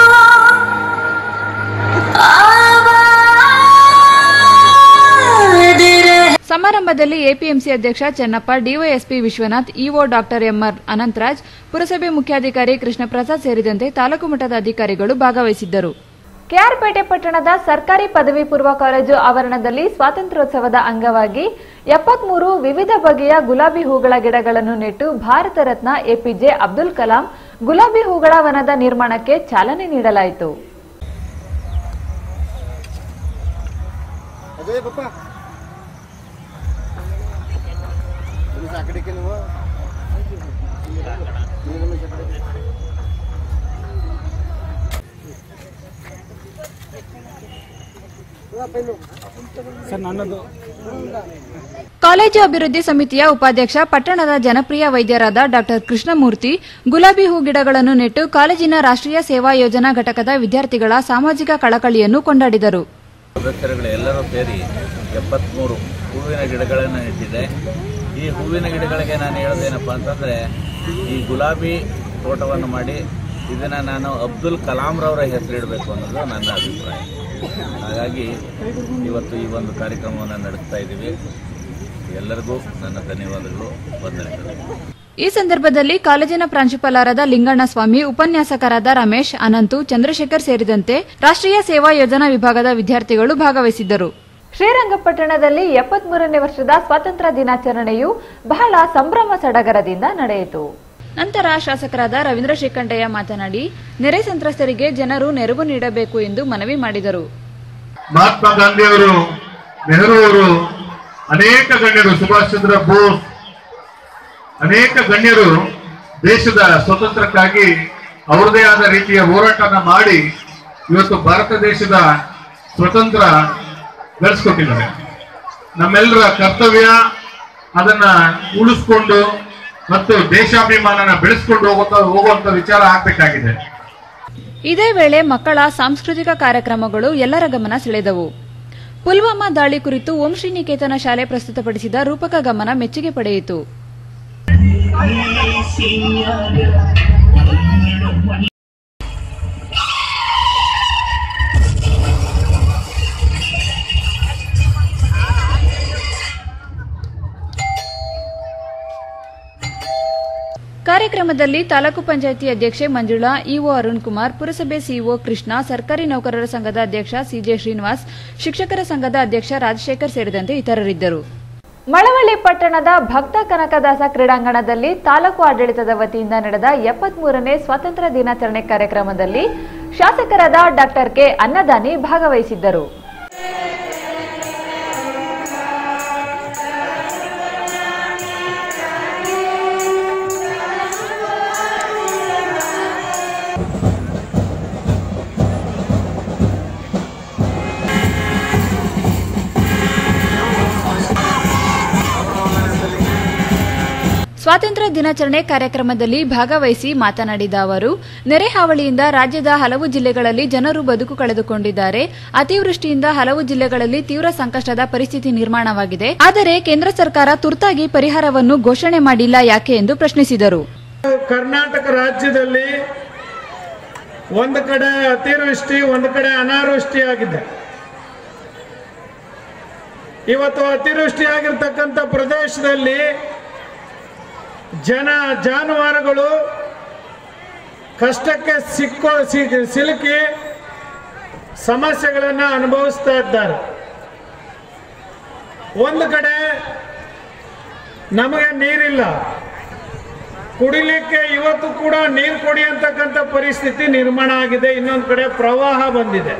ಸಮಾರಂಭದಲ್ಲಿ ಎಪಿಎಂಸಿ ಅಧ್ಯಕ್ಷ Chennappa, DYSP Vishwanath, EO doctor MR Anantharaj, ಪುರಸಭೆ ಮುಖ್ಯಾಧಿಕಾರಿ ಕೃಷ್ಣ ಪ್ರಸಾದ್ ಸೇರಿದಂತೆ ತಾಲೂಕು ಮಟ್ಟದ ಅಧಿಕಾರಿಗಳು ಭಾಗವಹಿಸಿದ್ದರು. ಕೆಆರ್ಪೇಟೆ ಪಟ್ಟಣದ ಸರ್ಕಾರಿ ಪದವಿ ಪೂರ್ವ ಕಾಲೇಜು ಆವರಣದಲ್ಲಿ ಸ್ವಾತಂತ್ರ್ಯೋತ್ಸವದ ಅಂಗವಾಗಿ ಎಪ್ಪತ್ಮೂರು ವಿವಿಧ ಬಗೆಯ ಗುಲಾಬಿ ಹೂಗಳ ಗಿಡಗಳನ್ನು ನೆಟ್ಟು ಭಾರತ ರತ್ನ ಎಪಿಜೆ ಅಬ್ದುಲ್ ಕಲಾಂ ಗುಲಾಬಿ ಹೂಗಳ ವನದ ನಿರ್ಮಾಣಕ್ಕೆ ಚಾಲನೆ ನೀಡಲಾಯಿತು. ಕಾಲೇಜು ಅಭಿವೃದ್ಧಿ ಸಮಿತಿಯ ಉಪಾಧ್ಯಕ್ಷ ಪಟ್ಟಣದ ಜನಪ್ರಿಯ ವೈದ್ಯರಾದ ಡಾಕ್ಟರ್ ಕೃಷ್ಣಮೂರ್ತಿ ಗುಲಾಬಿ ಹೂ ಗಿಡಗಳನ್ನು ನೆಟ್ಟು ಕಾಲೇಜಿನ ರಾಷ್ಟ್ರೀಯ ಸೇವಾ ಯೋಜನಾ ಘಟಕದ ವಿದ್ಯಾರ್ಥಿಗಳ ಸಾಮಾಜಿಕ ಕಳಕಳಿಯನ್ನು ಕೊಂಡಾಡಿದರು. ಸದಸ್ಯರುಗಳು ಎಲ್ಲರೂ ಸೇರಿ ಎಪ್ಪತ್ಮೂರು ಹೂವಿನ ಗಿಡಗಳನ್ನು ನೆಟ್ಟಿದೆ. ಈ ಹೂವಿನ ಗಿಡಗಳಿಗೆ ನಾನು ಹೇಳೋದೇನಪ್ಪ ಅಂತಂದರೆ, ಈ ಗುಲಾಬಿ ತೋಟವನ್ನು ಮಾಡಿ ಇದನ್ನು ನಾನು ಅಬ್ದುಲ್ ಕಲಾಂರವರ ಹೆಸರಿಡಬೇಕು ಅನ್ನೋದು ನನ್ನ ಅಭಿಪ್ರಾಯ. ಹಾಗಾಗಿ ಇವತ್ತು ಈ ಒಂದು ಕಾರ್ಯಕ್ರಮವನ್ನು ನಡೆಸ್ತಾ ಇದ್ದೀವಿ. ಎಲ್ಲರಿಗೂ ನನ್ನ ಧನ್ಯವಾದಗಳು, ವಂದನೆಗಳು. ಈ ಸಂದರ್ಭದಲ್ಲಿ ಕಾಲೇಜಿನ ಪ್ರಾಂಶುಪಾಲರಾದ ಲಿಂಗಣ್ಣಸ್ವಾಮಿ, ಉಪನ್ಯಾಸಕರಾದ ರಮೇಶ್, ಅನಂತು, ಚಂದ್ರಶೇಖರ್ ಸೇರಿದಂತೆ ರಾಷ್ಟ್ರೀಯ ಸೇವಾ ಯೋಜನಾ ವಿಭಾಗದ ವಿದ್ಯಾರ್ಥಿಗಳು ಭಾಗವಹಿಸಿದ್ದರು. ಶ್ರೀರಂಗಪಟ್ಟಣದಲ್ಲಿ ಎಪ್ಪತ್ಮೂರನೇ ವರ್ಷದ ಸ್ವಾತಂತ್ರ್ಯ ದಿನಾಚರಣೆಯು ಬಹಳ ಸಂಭ್ರಮ ಸಡಗರದಿಂದ ನಡೆಯಿತು. ನಂತರ ಶಾಸಕರಾದ ರವೀಂದ್ರ ಶ್ರೀಕಂಠಯ್ಯ ಮಾತನಾಡಿ, ನೆರೆ ಸಂತ್ರಸ್ತರಿಗೆ ಜನರು ನೆರವು ನೀಡಬೇಕು ಎಂದು ಮನವಿ ಮಾಡಿದರು. ಮಹಾತ್ಮ ಗಾಂಧಿಯವರು, ನೆಹರು ಅವರು, ಅನೇಕ ಗಣ್ಯರು, ಸುಭಾಷ್ ಚಂದ್ರ ಬೋಸ್, ಅನೇಕ ಗಣ್ಯರು ದೇಶದ ಸ್ವಾತಂತ್ರ್ಯಕ್ಕಾಗಿ ಅವರದೇ ಆದ ರೀತಿಯ ಹೋರಾಟನ ಮಾಡಿ ಇವತ್ತು ಭಾರತ ದೇಶದ ಸ್ವತಂತ್ರ ಗಳಿಸ್ಕೊಟ್ಟಿದ್ದಾರೆ. ನಮ್ಮೆಲ್ಲರ ಕರ್ತವ್ಯ ಅದನ್ನ ಉಳಿಸ್ಕೊಂಡು ಮತ್ತು ದೇಶಾಭಿಮಾನನ ಬೆಳೆಸ್ಕೊಂಡು ಹೋಗುವಂತ ವಿಚಾರ ಆಗ್ಬೇಕಾಗಿದೆ. ಇದೇ ವೇಳೆ ಮಕ್ಕಳ ಸಾಂಸ್ಕೃತಿಕ ಕಾರ್ಯಕ್ರಮಗಳು ಎಲ್ಲರ ಗಮನ ಸೆಳೆದವು. ಪುಲ್ವಾಮಾ ದಾಳಿ ಕುರಿತು ಓಂ ಶ್ರೀ ನಿಕೇತನ ಶಾಲೆ ಪ್ರಸ್ತುತಪಡಿಸಿದ ರೂಪಕ ಗಮನ ಮೆಚ್ಚುಗೆ ಪಡೆಯಿತು. ಕಾರ್ಯಕ್ರಮದಲ್ಲಿ ತಾಲೂಕು ಪಂಚಾಯಿತಿ ಅಧ್ಯಕ್ಷೆ ಮಂಜುಳಾ, ಇಒ ಅರುಣ್ ಕುಮಾರ್, ಪುರಸಭೆ ಸಿಇಒ ಕೃಷ್ಣ, ಸರ್ಕಾರಿ ನೌಕರರ ಸಂಘದ ಅಧ್ಯಕ್ಷ ಸಿಜೆ ಶ್ರೀನಿವಾಸ್, ಶಿಕ್ಷಕರ ಸಂಘದ ಅಧ್ಯಕ್ಷ ರಾಜಶೇಖರ್ ಸೇರಿದಂತೆ ಇತರರಿದ್ದರು. ಮಳವಳ್ಳಿ ಪಟ್ಟಣದ ಭಕ್ತ ಕನಕದಾಸ ಕ್ರೀಡಾಂಗಣದಲ್ಲಿ ತಾಲೂಕು ಆಡಳಿತದ ವತಿಯಿಂದ ನಡೆದ ಎಪ್ಪತ್ಮೂರನೇ ಸ್ವಾತಂತ್ರ್ಯ ದಿನಾಚರಣೆ ಕಾರ್ಯಕ್ರಮದಲ್ಲಿ ಶಾಸಕರಾದ ಡಾಕ್ಟರ್ ಕೆ ಅನ್ನದಾನಿ ಭಾಗವಹಿಸಿದ್ದರು. ಸ್ವಾತಂತ್ರ್ಯ ದಿನಾಚರಣೆ ಕಾರ್ಯಕ್ರಮದಲ್ಲಿ ಭಾಗವಹಿಸಿ ಮಾತನಾಡಿದ ಅವರು, ನೆರೆ ಹಾವಳಿಯಿಂದ ರಾಜ್ಯದ ಹಲವು ಜಿಲ್ಲೆಗಳಲ್ಲಿ ಜನರು ಬದುಕು ಕಳೆದುಕೊಂಡಿದ್ದಾರೆ. ಅತಿವೃಷ್ಟಿಯಿಂದ ಹಲವು ಜಿಲ್ಲೆಗಳಲ್ಲಿ ತೀವ್ರ ಸಂಕಷ್ಟದ ಪರಿಸ್ಥಿತಿ ನಿರ್ಮಾಣವಾಗಿದೆ. ಆದರೆ ಕೇಂದ್ರ ಸರ್ಕಾರ ತುರ್ತಾಗಿ ಪರಿಹಾರವನ್ನು ಘೋಷಣೆ ಮಾಡಿಲ್ಲ ಯಾಕೆ ಎಂದು ಪ್ರಶ್ನಿಸಿದರು. ಕರ್ನಾಟಕ ರಾಜ್ಯದಲ್ಲಿ ಒಂದು ಕಡೆ ಅತಿವೃಷ್ಟಿ, ಒಂದು ಕಡೆ ಅನಾವೃಷ್ಟಿ ಆಗಿದೆ. ಇವತ್ತು ಅತಿವೃಷ್ಟಿ ಆಗಿರ್ತಕ್ಕಂಥ ಪ್ರದೇಶದಲ್ಲಿ ಜನ ಜಾನುವಾರುಗಳು ಕಷ್ಟಕ್ಕೆ ಸಿಕ್ಕೋ ಸಿಲುಕಿ ಸಮಸ್ಯೆಗಳನ್ನು ಅನುಭವಿಸ್ತಾ ಇದ್ದಾರೆ. ಒಂದು ಕಡೆ ನಮಗೆ ನೀರಿಲ್ಲ, ಕುಡಿಲಿಕ್ಕೆ ಇವತ್ತು ಕೂಡ ನೀರು ಕೊಡಿ ಅಂತಕ್ಕಂಥ ಪರಿಸ್ಥಿತಿ ನಿರ್ಮಾಣ ಆಗಿದೆ. ಇನ್ನೊಂದು ಕಡೆ ಪ್ರವಾಹ ಬಂದಿದೆ.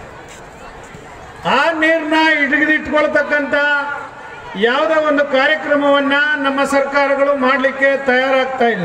ಆ ನೀರನ್ನ ಹಿಡಿದಿಟ್ಕೊಳ್ತಕ್ಕಂಥ ಯಾವುದೋ ಒಂದು ಕಾರ್ಯಕ್ರಮವನ್ನ ನಮ್ಮ ಸರ್ಕಾರಗಳು ಮಾಡಲಿಕ್ಕೆ ತಯಾರಾಗ್ತಾ ಇಲ್ಲ.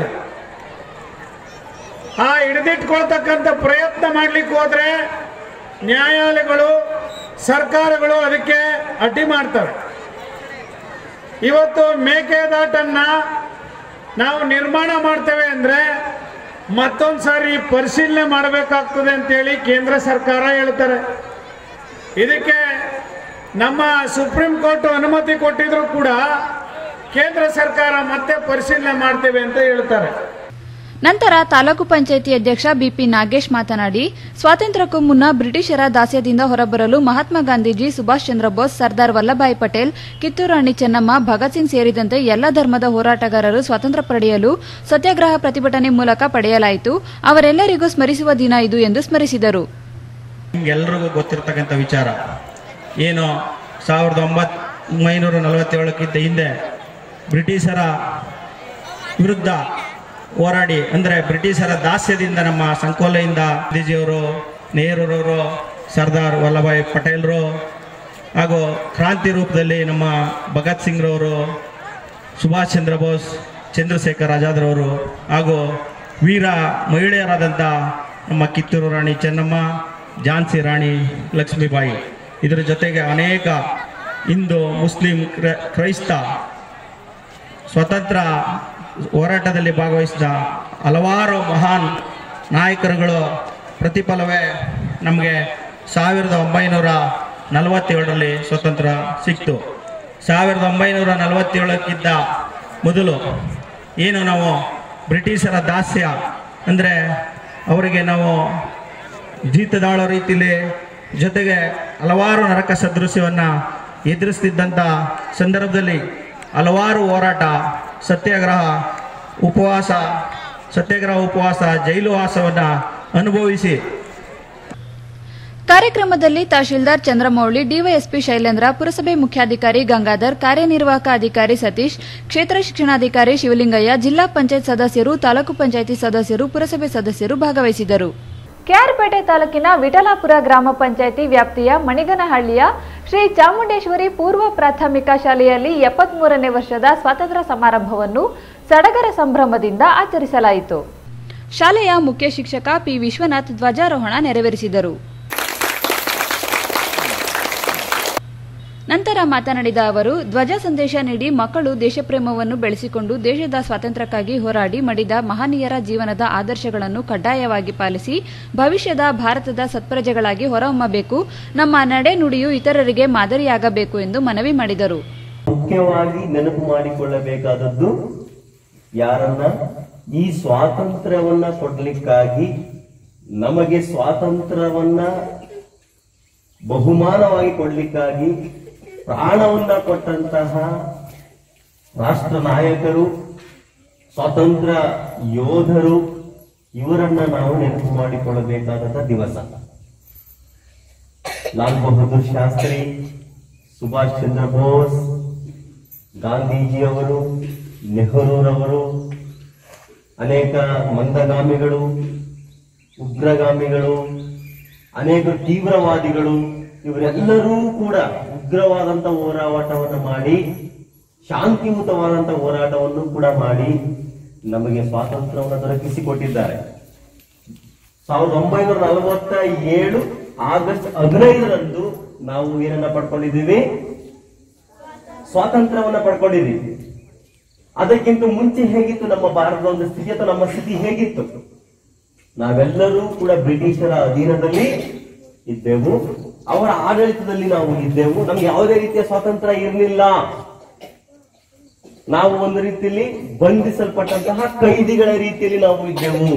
ಆ ಹಿಡಿದಿಟ್ಕೊಳ್ತಕ್ಕಂಥ ಪ್ರಯತ್ನ ಮಾಡಲಿಕ್ಕೆ ಹೋದ್ರೆ ನ್ಯಾಯಾಲಯಗಳು, ಸರ್ಕಾರಗಳು ಅದಕ್ಕೆ ಅಡ್ಡಿ ಮಾಡ್ತವೆ. ಇವತ್ತು ಮೇಕೆದಾಟನ್ನ ನಾವು ನಿರ್ಮಾಣ ಮಾಡ್ತೇವೆ ಅಂದರೆ ಮತ್ತೊಂದು ಸಾರಿ ಪರಿಶೀಲನೆ ಮಾಡಬೇಕಾಗ್ತದೆ ಅಂತೇಳಿ ಕೇಂದ್ರ ಸರ್ಕಾರ ಹೇಳ್ತಾರೆ. ಇದಕ್ಕೆ ನಮ್ಮ ಸುಪ್ರೀಂ ಕೋರ್ಟ್ ಅನುಮತಿ ಕೊಟ್ಟಿದ್ರು ಕೂಡ ಕೇಂದ್ರ ಸರ್ಕಾರ ಮತ್ತೆ ಪರಿಶೀಲನೆ ಮಾಡ್ತೇವೆ ಅಂತ ಹೇಳ್ತಾರೆ. ನಂತರ ತಾಲೂಕು ಪಂಚಾಯಿತಿ ಅಧ್ಯಕ್ಷ ಬಿಪಿ ನಾಗೇಶ್ ಮಾತನಾಡಿ, ಸ್ವಾತಂತ್ರ್ಯಕ್ಕೂ ಮುನ್ನ ಬ್ರಿಟಿಷರ ದಾಸ್ಯದಿಂದ ಹೊರಬರಲು ಮಹಾತ್ಮ ಗಾಂಧೀಜಿ, ಸುಭಾಷ್ ಚಂದ್ರ ಬೋಸ್, ಸರ್ದಾರ್ ವಲ್ಲಭಾಯ್ ಪಟೇಲ್, ಕಿತ್ತೂರು ರಾಣಿ ಚೆನ್ನಮ್ಮ, ಭಗತ್ ಸಿಂಗ್ ಸೇರಿದಂತೆ ಎಲ್ಲ ಧರ್ಮದ ಹೋರಾಟಗಾರರು ಸ್ವಾತಂತ್ರ್ಯ ಪಡೆಯಲು ಸತ್ಯಾಗ್ರಹ ಪ್ರತಿಭಟನೆ ಮೂಲಕ ಪಡೆಯಲಾಯಿತು. ಅವರೆಲ್ಲರಿಗೂ ಸ್ಮರಿಸುವ ದಿನ ಇದು ಎಂದು ಸ್ಮರಿಸಿದರು. ನಿಮ್ಗೆಲ್ರಿಗೂ ಗೊತ್ತಿರ್ತಕ್ಕಂಥ ವಿಚಾರ ಏನು, ಸಾವಿರದ ಒಂಬೈನೂರ ನಲವತ್ತೇಳಕ್ಕಿಂತ ಹಿಂದೆ ಬ್ರಿಟಿಷರ ವಿರುದ್ಧ ಹೋರಾಡಿ, ಅಂದರೆ ಬ್ರಿಟಿಷರ ದಾಸ್ಯದಿಂದ ನಮ್ಮ ಸಂಕೋಲೆಯಿಂದ ಗಾಂಧೀಜಿಯವರು, ನೆಹರೂರವರು, ಸರ್ದಾರ್ ವಲ್ಲಭಾಯ್ ಪಟೇಲ್ರು ಹಾಗೂ ಕ್ರಾಂತಿ ರೂಪದಲ್ಲಿ ನಮ್ಮ ಭಗತ್ ಸಿಂಗ್ರವರು, ಸುಭಾಷ್ ಚಂದ್ರ ಬೋಸ್, ಚಂದ್ರಶೇಖರ್ ಆಜಾದ್ರವರು ಹಾಗೂ ವೀರ ಮಹಿಳೆಯರಾದಂಥ ನಮ್ಮ ಕಿತ್ತೂರು ರಾಣಿ ಚೆನ್ನಮ್ಮ, ಝಾನ್ಸಿ ರಾಣಿ ಲಕ್ಷ್ಮೀಬಾಯಿ, ಇದರ ಜೊತೆಗೆ ಅನೇಕ ಹಿಂದೂ, ಮುಸ್ಲಿಂ, ಕ್ರೈಸ್ತ ಸ್ವತಂತ್ರ ಹೋರಾಟದಲ್ಲಿ ಭಾಗವಹಿಸಿದ ಹಲವಾರು ಮಹಾನ್ ನಾಯಕರುಗಳು ಪ್ರತಿಫಲವೇ ನಮಗೆ ಸಾವಿರದ ಒಂಬೈನೂರ ನಲವತ್ತೇಳರಲ್ಲಿ ಸ್ವತಂತ್ರ ಸಿಕ್ತು. ಸಾವಿರದ ಒಂಬೈನೂರ ನಲವತ್ತೇಳಕ್ಕಿಂತ ಮೊದಲು ಏನು ನಾವು ಬ್ರಿಟಿಷರ ದಾಸ್ಯ ಅಂದರೆ ಅವರಿಗೆ ನಾವು ಜೀತದಾಳೋ ರೀತಿಯಲ್ಲಿ ಜೊತೆಗೆ ಹಲವಾರು ನರಕ ಸದೃಶ್ಯವನ್ನು ಎದುರಿಸ್ತಿದ್ದಂಥ ಸಂದರ್ಭದಲ್ಲಿ ಹಲವಾರು ಹೋರಾಟ, ಸತ್ಯಾಗ್ರಹ, ಉಪವಾಸ, ಸತ್ಯಾಗ್ರಹ ಉಪವಾಸ, ಜೈಲು ವಾಸವನ್ನು ಅನುಭವಿಸಿ ಕಾರ್ಯಕ್ರಮದಲ್ಲಿ ತಹಶೀಲ್ದಾರ್ ಚಂದ್ರಮೌಳಿ, ಡಿವೈಎಸ್ಪಿ ಶೈಲೇಂದ್ರ, ಪುರಸಭೆ ಮುಖ್ಯಾಧಿಕಾರಿ ಗಂಗಾಧರ್, ಕಾರ್ಯನಿರ್ವಾಹಕ ಅಧಿಕಾರಿ ಸತೀಶ್, ಕ್ಷೇತ್ರ ಶಿಕ್ಷಣಾಧಿಕಾರಿ ಶಿವಲಿಂಗಯ್ಯ, ಜಿಲ್ಲಾ ಪಂಚಾಯತ್ ಸದಸ್ಯರು, ತಾಲೂಕು ಪಂಚಾಯಿತಿ ಸದಸ್ಯರು, ಪುರಸಭೆ ಸದಸ್ಯರು ಭಾಗವಹಿಸಿದರು. ಕೆಆರ್ಪೇಟೆ ತಾಲೂಕಿನ ವಿಠಲಾಪುರ ಗ್ರಾಮ ಪಂಚಾಯಿತಿ ವ್ಯಾಪ್ತಿಯ ಮಣಿಗನಹಳ್ಳಿಯ ಶ್ರೀ ಚಾಮುಂಡೇಶ್ವರಿ ಪೂರ್ವ ಪ್ರಾಥಮಿಕ ಶಾಲೆಯಲ್ಲಿ ಎಪ್ಪತ್ಮೂರನೇ ವರ್ಷದ ಸ್ವಾತಂತ್ರ್ಯ ಸಮಾರಂಭವನ್ನು ಸಡಗರ ಸಂಭ್ರಮದಿಂದ ಆಚರಿಸಲಾಯಿತು. ಶಾಲೆಯ ಮುಖ್ಯ ಶಿಕ್ಷಕ ಪಿ ವಿಶ್ವನಾಥ್ ಧ್ವಜಾರೋಹಣ ನೆರವೇರಿಸಿದರು. ನಂತರ ಮಾತನಾಡಿದ ಅವರು, ಧ್ವಜ ಸಂದೇಶ ನೀಡಿ ಮಕ್ಕಳು ದೇಶಪ್ರೇಮವನ್ನು ಬೆಳೆಸಿಕೊಂಡು ದೇಶದ ಸ್ವಾತಂತ್ರ್ಯಕ್ಕಾಗಿ ಹೋರಾಡಿ ಮಡಿದ ಮಹನೀಯರ ಜೀವನದ ಆದರ್ಶಗಳನ್ನು ಕಡ್ಡಾಯವಾಗಿ ಪಾಲಿಸಿ ಭವಿಷ್ಯದ ಭಾರತದ ಸತ್ಪ್ರಜೆಗಳಾಗಿ ಹೊರಹೊಮ್ಮಬೇಕು, ನಮ್ಮ ನಡೆ ನುಡಿಯು ಇತರರಿಗೆ ಮಾದರಿಯಾಗಬೇಕು ಎಂದು ಮನವಿ ಮಾಡಿದರು. ಮುಖ್ಯವಾಗಿ ನೆನಪು ಮಾಡಿಕೊಳ್ಳಬೇಕಾದದ್ದು ಯಾರನ್ನ, ಈ ಸ್ವಾತಂತ್ರ್ಯವನ್ನ ಕೊಡ್ಲಿಕ್ಕಾಗಿ ನಮಗೆ ಸ್ವಾತಂತ್ರ್ಯವನ್ನ ಬಹುಮಾನವಾಗಿ ಕೊಡ್ಲಿಕ್ಕಾಗಿ ಪ್ರಾಣವನ್ನ ಕೊಟ್ಟಂತಹ ರಾಷ್ಟ್ರ ನಾಯಕರು, ಸ್ವಾತಂತ್ರ್ಯ ಯೋಧರು, ಇವರನ್ನ ನಾವು ನೆನಪು ಮಾಡಿಕೊಳ್ಳಬೇಕಾದಂತಹ ದಿವಸ. ಲಾಲ್ ಬಹದ್ದೂರ್ ಶಾಸ್ತ್ರಿ, ಸುಭಾಷ್ ಚಂದ್ರ ಬೋಸ್, ಗಾಂಧೀಜಿಯವರು, ನೆಹರೂರವರು, ಅನೇಕ ಮಂದಗಾಮಿಗಳು, ಉಗ್ರಗಾಮಿಗಳು, ಅನೇಕ ತೀವ್ರವಾದಿಗಳು, ಇವರೆಲ್ಲರೂ ಕೂಡ ಉಗ್ರವಾದಂತ ಹೋರಾಟವನ್ನು ಮಾಡಿ ಶಾಂತಿಯುತವಾದಂತಹ ಹೋರಾಟವನ್ನು ಕೂಡ ಮಾಡಿ ನಮಗೆ ಸ್ವಾತಂತ್ರ್ಯವನ್ನು ದೊರಕಿಸಿಕೊಟ್ಟಿದ್ದಾರೆ. ಸಾವಿರದ ಒಂಬೈನೂರ ನಲವತ್ತ ಏಳು ಆಗಸ್ಟ್ ಹದಿನೈದರಂದು ನಾವು ಏನನ್ನ ಪಡ್ಕೊಂಡಿದ್ದೀವಿ, ಸ್ವಾತಂತ್ರ್ಯವನ್ನ ಪಡ್ಕೊಂಡಿದ್ದೀವಿ. ಅದಕ್ಕಿಂತ ಮುಂಚೆ ಹೇಗಿತ್ತು ನಮ್ಮ ಭಾರತದ ಒಂದು ಸ್ಥಿತಿ ಅಥವಾ ನಮ್ಮ ಸ್ಥಿತಿ ಹೇಗಿತ್ತು? ನಾವೆಲ್ಲರೂ ಕೂಡ ಬ್ರಿಟಿಷರ ಅಧೀನದಲ್ಲಿ ಇದ್ದೆವು, ಅವರ ಆಡಳಿತದಲ್ಲಿ ನಾವು ಇದ್ದೆವು. ನಮ್ಗೆ ಯಾವುದೇ ರೀತಿಯ ಸ್ವಾತಂತ್ರ್ಯ ಇರಲಿಲ್ಲ. ನಾವು ಒಂದು ರೀತಿಯಲ್ಲಿ ಬಂಧಿಸಲ್ಪಟ್ಟಂತಹ ಕೈದಿಗಳ ರೀತಿಯಲ್ಲಿ ನಾವು ಇದ್ದೆವು.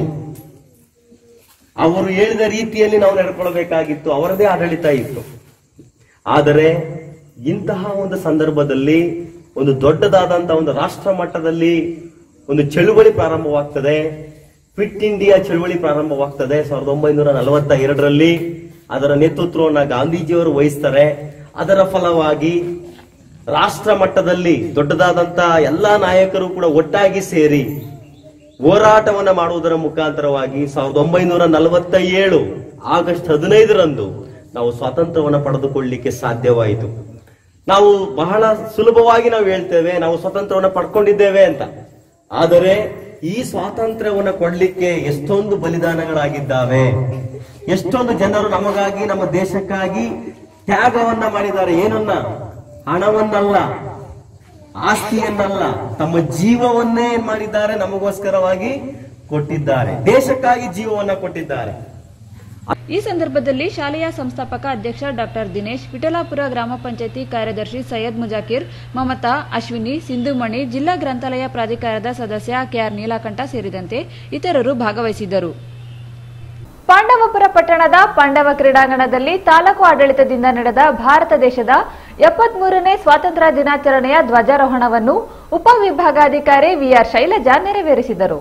ಅವರು ಹೇಳಿದ ರೀತಿಯಲ್ಲಿ ನಾವು ನಡ್ಕೊಳ್ಬೇಕಾಗಿತ್ತು, ಅವರದೇ ಆಡಳಿತ ಇತ್ತು. ಆದರೆ ಇಂತಹ ಒಂದು ಸಂದರ್ಭದಲ್ಲಿ ಒಂದು ದೊಡ್ಡದಾದಂತಹ ಒಂದು ರಾಷ್ಟ್ರ ಮಟ್ಟದಲ್ಲಿ ಒಂದು ಚಳುವಳಿ ಪ್ರಾರಂಭವಾಗ್ತದೆ. ಫಿಟ್ ಇಂಡಿಯಾ ಚಳುವಳಿ ಪ್ರಾರಂಭವಾಗ್ತದೆ ಸಾವಿರದ ಒಂಬೈನೂರ ನಲವತ್ತ ಎರಡರಲ್ಲಿ. ಅದರ ನೇತೃತ್ವವನ್ನು ಗಾಂಧೀಜಿಯವರು ವಹಿಸ್ತಾರೆ. ಅದರ ಫಲವಾಗಿ ರಾಷ್ಟ್ರ ಮಟ್ಟದಲ್ಲಿ ದೊಡ್ಡದಾದಂತ ಎಲ್ಲಾ ನಾಯಕರು ಕೂಡ ಒಟ್ಟಾಗಿ ಸೇರಿ ಹೋರಾಟವನ್ನ ಮಾಡುವುದರ ಮುಖಾಂತರವಾಗಿ ಸಾವಿರದ ಒಂಬೈನೂರ ನಲವತ್ತ ಏಳು ಆಗಸ್ಟ್ ಹದಿನೈದರಂದು ನಾವು ಸ್ವಾತಂತ್ರ್ಯವನ್ನು ಪಡೆದುಕೊಳ್ಳಲಿಕ್ಕೆ ಸಾಧ್ಯವಾಯಿತು. ನಾವು ಬಹಳ ಸುಲಭವಾಗಿ ನಾವು ಹೇಳ್ತೇವೆ ನಾವು ಸ್ವಾತಂತ್ರ್ಯವನ್ನು ಪಡ್ಕೊಂಡಿದ್ದೇವೆ ಅಂತ. ಆದರೆ ಈ ಸ್ವಾತಂತ್ರ್ಯವನ್ನು ಕೊಡ್ಲಿಕ್ಕೆ ಎಷ್ಟೊಂದು ಬಲಿದಾನಗಳಾಗಿದ್ದಾವೆ, ಎಷ್ಟೊಂದು ಜನರು ನಮಗಾಗಿ ನಮ್ಮ ದೇಶಕ್ಕಾಗಿ ತ್ಯಾಗವನ್ನ ಮಾಡಿದ್ದಾರೆ. ಏನನ್ನ, ಹಣವನ್ನಲ್ಲ, ಆಸ್ತಿಯನ್ನಲ್ಲ, ತಮ್ಮ ಜೀವವನ್ನೇ ಏನ್ ಮಾಡಿದ್ದಾರೆ, ನಮಗೋಸ್ಕರವಾಗಿ ಕೊಟ್ಟಿದ್ದಾರೆ, ದೇಶಕ್ಕಾಗಿ ಜೀವವನ್ನ ಕೊಟ್ಟಿದ್ದಾರೆ. ಈ ಸಂದರ್ಭದಲ್ಲಿ ಶಾಲೆಯ ಸಂಸ್ಥಾಪಕ ಅಧ್ಯಕ್ಷ ಡಾಕ್ಟರ್ ದಿನೇಶ್, ವಿಠಲಾಪುರ ಗ್ರಾಮ ಪಂಚಾಯಿತಿ ಕಾರ್ಯದರ್ಶಿ ಸೈಯದ್ ಮುಜಾಕಿರ್, ಮಮತಾ, ಅಶ್ವಿನಿ, ಸಿಂಧುಮಣಿ, ಜಿಲ್ಲಾ ಗ್ರಂಥಾಲಯ ಪ್ರಾಧಿಕಾರದ ಸದಸ್ಯ ಕೆಆರ್ ನೀಲಕಂಠ ಸೇರಿದಂತೆ ಇತರರು ಭಾಗವಹಿಸಿದ್ದರು. ಪಾಂಡವಪುರ ಪಟ್ಟಣದ ಪಾಂಡವ ಕ್ರೀಡಾಂಗಣದಲ್ಲಿ ತಾಲೂಕು ಆಡಳಿತದಿಂದ ನಡೆದ ಭಾರತ ದೇಶದ ಎಪ್ಪತ್ಮೂರನೇ ಸ್ವಾತಂತ್ರ್ಯ ದಿನಾಚರಣೆಯ ಧ್ವಜಾರೋಹಣವನ್ನು ಉಪವಿಭಾಗಾಧಿಕಾರಿ ವಿಆರ್ ಶೈಲಜಾ ನೆರವೇರಿಸಿದರು.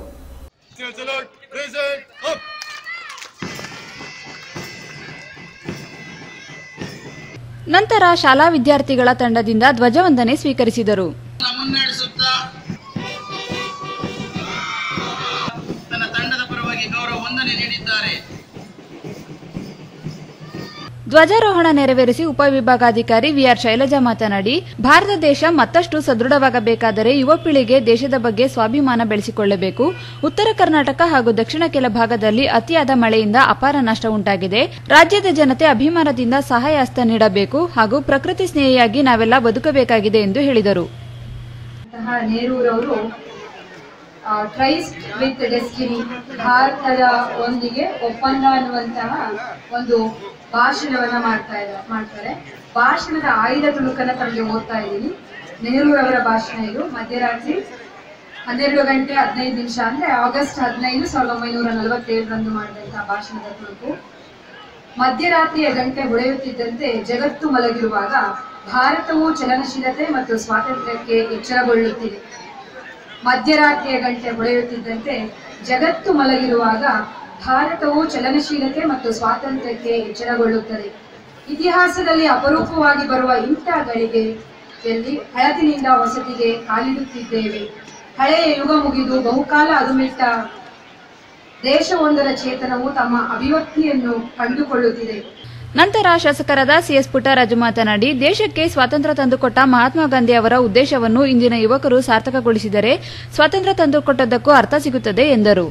ನಂತರ ಶಾಲಾ ವಿದ್ಯಾರ್ಥಿಗಳ ತಂಡದಿಂದ ಧ್ವಜವಂದನೆ ಸ್ವೀಕರಿಸಿದರು. ತನ್ನ ತಂಡದ ಪರವಾಗಿ ಗೌರವ ವಂದನೆ ನೀಡಿದ್ದಾರೆ. ಧ್ವಜಾರೋಹಣ ನೆರವೇರಿಸಿ ಉಪವಿಭಾಗಾಧಿಕಾರಿ ವಿಆರ್ ಶೈಲಜಾ ಮಾತನಾಡಿ, ಭಾರತ ದೇಶ ಮತ್ತಷ್ಟು ಸದೃಢವಾಗಬೇಕಾದರೆ ಯುವ ಪೀಳಿಗೆ ದೇಶದ ಬಗ್ಗೆ ಸ್ವಾಭಿಮಾನ ಬೆಳೆಸಿಕೊಳ್ಳಬೇಕು. ಉತ್ತರ ಕರ್ನಾಟಕ ಹಾಗೂ ದಕ್ಷಿಣ ಕೆಲ ಭಾಗದಲ್ಲಿ ಅತಿಯಾದ ಮಳೆಯಿಂದ ಅಪಾರ ನಷ್ಟ ಉಂಟಾಗಿದೆ. ರಾಜ್ಯದ ಜನತೆ ಅಭಿಮಾನದಿಂದ ಸಹಾಯ ಹಸ್ತ ನೀಡಬೇಕು ಹಾಗೂ ಪ್ರಕೃತಿ ಸ್ನೇಹಿಯಾಗಿ ನಾವೆಲ್ಲ ಬದುಕಬೇಕಾಗಿದೆ ಎಂದು ಹೇಳಿದರು. ನೆಹರೂರವರು ಟ್ರೈಸ್ಟ್ ವಿತ್ ಡೆಸ್ಟಿನಿ, ಭಾರತದ ಒಂದಿಗೆ ಒಪ್ಪಂದ ಅನ್ನುವಂತಹ ಒಂದು ಭಾಷಣವನ್ನ ಮಾಡ್ತಾ ಇದ್ದಾರೆ ಮಾಡ್ತಾರೆ ಭಾಷಣದ ಆಯ್ದ ತುಣುಕನ್ನ ತಮಗೆ ಓದ್ತಾ ಇದ್ದೀನಿ. ನೆಹರೂರವರ ಭಾಷಣ ಇದು. ಮಧ್ಯರಾತ್ರಿ ಹನ್ನೆರಡು ಗಂಟೆ ಹದಿನೈದು ನಿಮಿಷ ಅಂದ್ರೆ ಆಗಸ್ಟ್ ಹದಿನೈದು ಸಾವಿರದ ಒಂಬೈನೂರ ನಲವತ್ತೇಳರಂದು ಮಾಡಿದಂತಹ ಭಾಷಣದ ತುಣುಕು. ಮಧ್ಯರಾತ್ರಿಯ ಗಂಟೆ ಹೊಳೆಯುತ್ತಿದ್ದಂತೆ ಜಗತ್ತು ಮಲಗಿರುವಾಗ ಭಾರತವು ಚಲನಶೀಲತೆ ಮತ್ತು ಸ್ವಾತಂತ್ರ್ಯಕ್ಕೆ ಎಚ್ಚರಗೊಳ್ಳುತ್ತಿದೆ. ಮಧ್ಯರಾತ್ರಿಯ ಗಂಟೆ ಹೊಳೆಯುತ್ತಿದ್ದಂತೆ ಜಗತ್ತು ಮಲಗಿರುವಾಗ ಭಾರತವು ಚಲನಶೀಲತೆ ಮತ್ತು ಸ್ವಾತಂತ್ರ್ಯಕ್ಕೆ ಎಚ್ಚರಗೊಳ್ಳುತ್ತದೆ. ಇತಿಹಾಸದಲ್ಲಿ ಅಪರೂಪವಾಗಿ ಬರುವ ಇಂಥ ಗಳಿಗೆಯಲ್ಲಿ ಹಳದಿನಿಂದ ಹೊಸತಿಗೆ ಕಾಲಿಡುತ್ತಿದ್ದೇವೆ. ಹಳೆಯ ಯುಗ ಮುಗಿದು ಬಹುಕಾಲ ಅದುಮಿಟ್ಟ ದೇಶವೊಂದರ ಚೇತನವು ತಮ್ಮ ಅಭಿವ್ಯಕ್ತಿಯನ್ನು ಕಂಡುಕೊಳ್ಳುತ್ತಿದೆ. ನಂತರ ಶಾಸಕರಾದ ಸಿಎಸ್ ಪುಟ್ಟರಾಜು ಮಾತನಾಡಿ, ದೇಶಕ್ಕೆ ಸ್ವಾತಂತ್ರ್ಯ ತಂದುಕೊಟ್ಟ ಮಹಾತ್ಮ ಗಾಂಧಿ ಅವರ ಉದ್ದೇಶವನ್ನು ಇಂದಿನ ಯುವಕರು ಸಾರ್ಥಕಗೊಳಿಸಿದರೆ ಸ್ವಾತಂತ್ರ್ಯ ತಂದುಕೊಟ್ಟದ್ದಕ್ಕೂ ಅರ್ಥ ಸಿಗುತ್ತದೆ ಎಂದರು.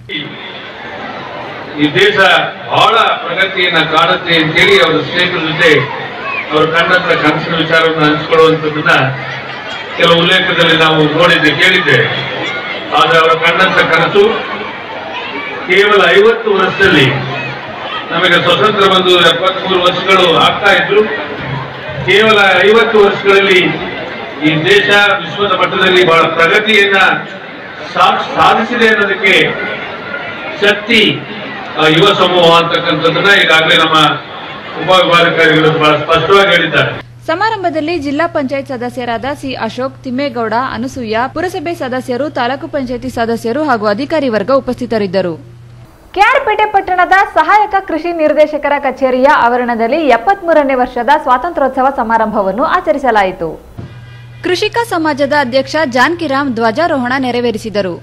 ಈ ದೇಶ ಬಹಳ ಪ್ರಗತಿಯನ್ನ ಕಾಣುತ್ತೆ ಅಂತೇಳಿ ಅವರ ಸ್ನೇಹಿತರ ಜೊತೆ ಅವರು ಕಂಡಂತ ಕನಸಿನ ವಿಚಾರವನ್ನು ಹಂಚಿಕೊಳ್ಳುವಂಥದ್ದನ್ನ ಕೆಲವು ಉಲ್ಲೇಖದಲ್ಲಿ ನಾವು ನೋಡಿದ್ದೆ ಕೇಳಿದ್ದೇವೆ. ಆದರೆ ಅವರು ಕಂಡಂತ ಕನಸು ಕೇವಲ ಐವತ್ತು ವರ್ಷದಲ್ಲಿ ನಮಗೆ ಸ್ವತಂತ್ರ ಬಂದು ಎಪ್ಪತ್ಮೂರು ವರ್ಷಗಳು ಆಗ್ತಾ ಇದ್ರು. ಕೇವಲ ಐವತ್ತು ವರ್ಷಗಳಲ್ಲಿ ಈ ದೇಶ ವಿಶ್ವದ ಮಟ್ಟದಲ್ಲಿ ಬಹಳ ಪ್ರಗತಿಯನ್ನ ಸಾಧಿಸಿದೆ ಅನ್ನೋದಕ್ಕೆ ಶಕ್ತಿ ಯುವ ಸಮೂಹ ಅಂತಕ್ಕಂಥದ್ದನ್ನ ಈಗಾಗಲೇ ನಮ್ಮ ಉಪವಿಭಾಗಾಧಿಕಾರಿಗಳು ಬಹಳ ಸ್ಪಷ್ಟವಾಗಿ ಹೇಳಿದ್ದಾರೆ. ಸಮಾರಂಭದಲ್ಲಿ ಜಿಲ್ಲಾ ಪಂಚಾಯತ್ ಸದಸ್ಯರಾದ ಸಿ ಅಶೋಕ್, ತಿಮ್ಮೇಗೌಡ, ಅನಸೂಯ, ಪುರಸಭೆ ಸದಸ್ಯರು, ತಾಲೂಕು ಪಂಚಾಯಿತಿ ಸದಸ್ಯರು ಹಾಗೂ ಅಧಿಕಾರಿ ವರ್ಗ ಉಪಸ್ಥಿತರಿದ್ದರು. ಕೆಆರ್ಪೇಟೆ ಪಟ್ಟಣದ ಸಹಾಯಕ ಕೃಷಿ ನಿರ್ದೇಶಕರ ಕಚೇರಿಯ ಆವರಣದಲ್ಲಿ ಎಪ್ಪತ್ಮೂರನೇ ವರ್ಷದ ಸ್ವಾತಂತ್ರ್ಯೋತ್ಸವ ಸಮಾರಂಭವನ್ನು ಆಚರಿಸಲಾಯಿತು. ಕೃಷಿಕ ಸಮಾಜದ ಅಧ್ಯಕ್ಷ ಜಾನಕಿರಾಮ್ ಧ್ವಜಾರೋಹಣ ನೆರವೇರಿಸಿದರು.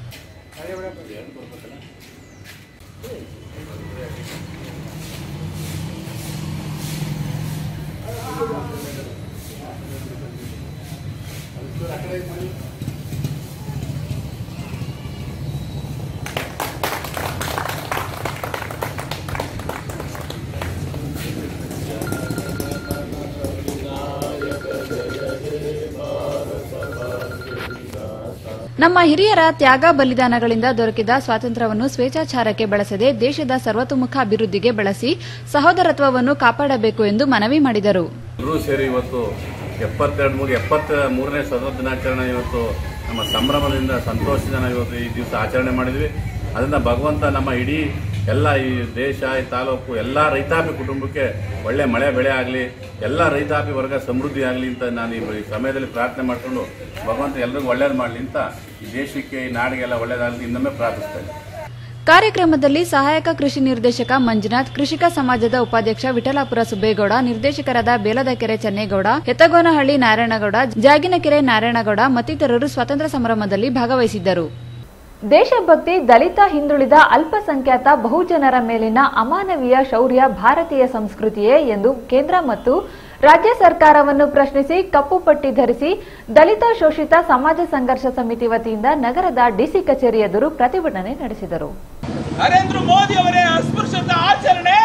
ನಮ್ಮ ಹಿರಿಯರ ತ್ಯಾಗ ಬಲಿದಾನಗಳಿಂದ ದೊರಕಿದ ಸ್ವಾತಂತ್ರ್ಯವನ್ನು ಸ್ವೇಚ್ಛಾಚಾರಕ್ಕೆ ಬಳಸದೆ ದೇಶದ ಸರ್ವತೋಮುಖ ಅಭಿವೃದ್ಧಿಗೆ ಬಳಸಿ ಸಹೋದರತ್ವವನ್ನು ಕಾಪಾಡಬೇಕು ಎಂದು ಮನವಿ ಮಾಡಿದರು. ಎಲ್ಲರೂ ಸೇರಿ ಇವತ್ತು ಎಪ್ಪತ್ತೆರಡು ಮೂರು ಎಪ್ಪತ್ತ ಮೂರನೇ ಸ್ವಾತಂತ್ರ್ಯ ದಿನಾಚರಣೆ ಇವತ್ತು ನಮ್ಮ ಸಂಭ್ರಮದಿಂದ ಸಂತೋಷದಿಂದ ಇವತ್ತು ಈ ದಿವಸ ಆಚರಣೆ ಮಾಡಿದ್ವಿ. ಅದರಿಂದ ಭಗವಂತ ನಮ್ಮ ಇಡೀ ಎಲ್ಲ ಈ ದೇಶ ಈ ತಾಲೂಕು ಎಲ್ಲ ರೈತಾಪಿ ಕುಟುಂಬಕ್ಕೆ ಒಳ್ಳೆ ಮಳೆ ಬೆಳೆ ಆಗಲಿ, ಎಲ್ಲ ರೈತಾಪಿ ವರ್ಗ ಸಮೃದ್ಧಿ ಆಗಲಿ ಅಂತ ನಾನು ಈ ಸಮಯದಲ್ಲಿ ಪ್ರಾರ್ಥನೆ ಮಾಡಿಕೊಂಡು ಭಗವಂತ ಎಲ್ಲರಿಗೂ ಒಳ್ಳೇದು ಮಾಡಲಿ ಅಂತ ಈ ದೇಶಕ್ಕೆ ಈ ನಾಡಿಗೆಲ್ಲ ಒಳ್ಳೇದಾಗಲಿ ಇನ್ನೊಮ್ಮೆ ಪ್ರಾರ್ಥಿಸ್ತೇನೆ. ಕಾರ್ಯಕ್ರಮದಲ್ಲಿ ಸಹಾಯಕ ಕೃಷಿ ನಿರ್ದೇಶಕ ಮಂಜುನಾಥ್, ಕೃಷಿಕ ಸಮಾಜದ ಉಪಾಧ್ಯಕ್ಷ ವಿಠಲಾಪುರ ಸುಬ್ಬೇಗೌಡ, ನಿರ್ದೇಶಕರಾದ ಬೇಲದಕೆರೆ ಚೆನ್ನೇಗೌಡ, ಹೆತ್ತಗೋನಹಳ್ಳಿ ನಾರಾಯಣಗೌಡ, ಜಾಗಿನಕೆರೆ ನಾರಾಯಣಗೌಡ ಮತ್ತಿತರರು ಸ್ವಾತಂತ್ರ್ಯ ಸಂಭ್ರಮದಲ್ಲಿ ಭಾಗವಹಿಸಿದ್ದರು. ದೇಶಭಕ್ತಿ, ದಲಿತ, ಹಿಂದುಳಿದ, ಅಲ್ಪಸಂಖ್ಯಾತ ಬಹುಜನರ ಮೇಲಿನ ಅಮಾನವೀಯ ಶೌರ್ಯ ಭಾರತೀಯ ಸಂಸ್ಕೃತಿಯೇ ಎಂದು ಕೇಂದ್ರ ಮತ್ತು ರಾಜ್ಯ ಸರ್ಕಾರವನ್ನು ಪ್ರಶ್ನಿಸಿ ಕಪ್ಪು ಪಟ್ಟಿ ಧರಿಸಿ ದಲಿತ ಶೋಷಿತ ಸಮಾಜ ಸಂಘರ್ಷ ಸಮಿತಿ ವತಿಯಿಂದ ನಗರದ ಡಿಸಿ ಕಚೇರಿ ಎದುರು ಪ್ರತಿಭಟನೆ ನಡೆಸಿದರು. ನರೇಂದ್ರ ಮೋದಿ ಅವರೇ ಅಸ್ಪೃಶ್ಯತಾ ಆಚರಣೆ,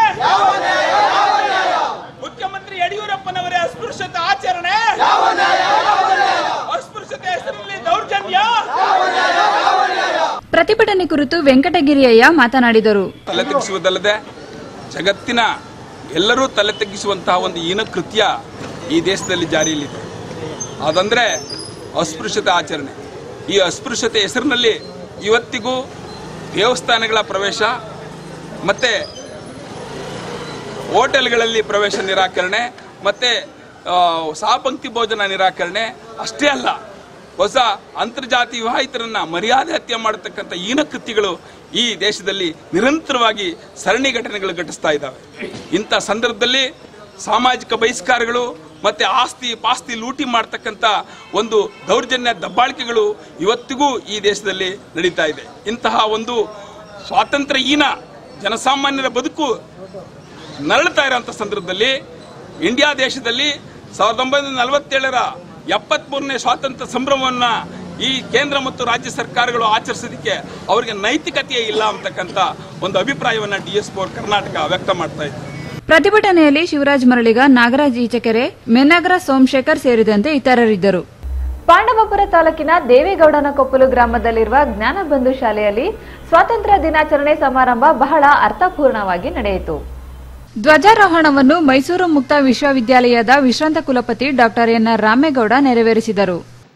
ಮುಖ್ಯಮಂತ್ರಿ ಯಡಿಯೂರಪ್ಪನವರೇ ಅಸ್ಪೃಶ್ಯತಾ ಆಚರಣೆ, ಅಸ್ಪೃಶ್ಯತೆ ಹೆಸರಲ್ಲಿ ದೌರ್ಜನ್ಯ. ಪ್ರತಿಭಟನೆ ಕುರಿತು ವೆಂಕಟಗಿರಿಯಯ್ಯ ಮಾತನಾಡಿದರು. ತಲೆ ತಗ್ಗಿಸುವುದಲ್ಲದೆ ಜಗತ್ತಿನ ಎಲ್ಲರೂ ತಲೆ ತಗ್ಗಿಸುವಂತಹ ಒಂದು ಹೀನ ಕೃತ್ಯ ಈ ದೇಶದಲ್ಲಿ ಜಾರಿಯಲ್ಲಿದೆ. ಅದಂದ್ರೆ ಅಸ್ಪೃಶ್ಯತೆ ಆಚರಣೆ. ಈ ಅಸ್ಪೃಶ್ಯತೆ ಹೆಸರಿನಲ್ಲಿ ಇವತ್ತಿಗೂ ದೇವಸ್ಥಾನಗಳ ಪ್ರವೇಶ ಮತ್ತೆ ಹೋಟೆಲ್ಗಳಲ್ಲಿ ಪ್ರವೇಶ ನಿರಾಕರಣೆ ಮತ್ತೆ ಸಹಪಂಕ್ತಿ ಭೋಜನ ನಿರಾಕರಣೆ ಅಷ್ಟೇ ಅಲ್ಲ, ಹೊಸ ಅಂತರ್ಜಾತಿ ವಿವಾಹಿತರನ್ನ ಮರ್ಯಾದೆ ಹತ್ಯೆ ಮಾಡತಕ್ಕಂಥ ಹೀನ ಕೃತ್ಯಗಳು ಈ ದೇಶದಲ್ಲಿ ನಿರಂತರವಾಗಿ ಸರಣಿ ಘಟನೆಗಳು ಘಟಿಸ್ತಾ ಇದ್ದಾವೆ. ಇಂಥ ಸಂದರ್ಭದಲ್ಲಿ ಸಾಮಾಜಿಕ ಬಹಿಷ್ಕಾರಗಳು ಮತ್ತೆ ಆಸ್ತಿ ಪಾಸ್ತಿ ಲೂಟಿ ಮಾಡ್ತಕ್ಕಂಥ ಒಂದು ದೌರ್ಜನ್ಯ ದಬ್ಬಾಳಿಕೆಗಳು ಇವತ್ತಿಗೂ ಈ ದೇಶದಲ್ಲಿ ನಡೀತಾ ಇದೆ. ಇಂತಹ ಒಂದು ಸ್ವಾತಂತ್ರ್ಯಹೀನ ಜನಸಾಮಾನ್ಯರ ಬದುಕು ನರಳುತ್ತಾ ಇರುವಂಥ ಸಂದರ್ಭದಲ್ಲಿ ಇಂಡಿಯಾ ದೇಶದಲ್ಲಿ ಸಾವಿರದ ಒಂಬೈನೂರ ನಲವತ್ತೇಳರ ಎಪ್ಪತ್ಮೂರನೇ ಸ್ವಾತಂತ್ರ್ಯ ಸಂಭ್ರಮವನ್ನ ಈ ಕೇಂದ್ರ ಮತ್ತು ರಾಜ್ಯ ಸರ್ಕಾರಗಳು ಆಚರಿಸೋದಕ್ಕೆ ಅವರಿಗೆ ನೈತಿಕತೆಯೇ ಇಲ್ಲ ಅಂತಕ್ಕಂಥ ಒಂದು ಅಭಿಪ್ರಾಯವನ್ನ ಡಿ ಎಸ್ ಫೋರ್ ಕರ್ನಾಟಕ ವ್ಯಕ್ತ ಮಾಡ್ತಾ ಇದೆ. ಪ್ರತಿಭಟನೆಯಲ್ಲಿ ಶಿವರಾಜ್ ಮರಳಿಗ, ನಾಗರಾಜ್ ಈಚಕೆರೆ, ಮೆನ್ನಗರ ಸೋಮಶೇಖರ್ ಸೇರಿದಂತೆ ಇತರರಿದ್ದರು. ಪಾಂಡವಪುರ ತಾಲೂಕಿನ ದೇವೇಗೌಡನಕೊಪ್ಪಲು ಗ್ರಾಮದಲ್ಲಿರುವ ಜ್ಞಾನಬಂಧು ಶಾಲೆಯಲ್ಲಿ ಸ್ವಾತಂತ್ರ್ಯ ದಿನಾಚರಣೆ ಸಮಾರಂಭ ಬಹಳ ಅರ್ಥಪೂರ್ಣವಾಗಿ ನಡೆಯಿತು. ಧ್ವಜಾರೋಹಣವನ್ನು ಮೈಸೂರು ಮುಕ್ತ ವಿಶ್ವವಿದ್ಯಾಲಯದ ವಿಶ್ರಾಂತ ಕುಲಪತಿ ಡಾಕ್ಟರ್ ಎನ್ ಆರ್ ರಾಮೇಗೌಡ ನೆರವೇರಿಸಿದರು.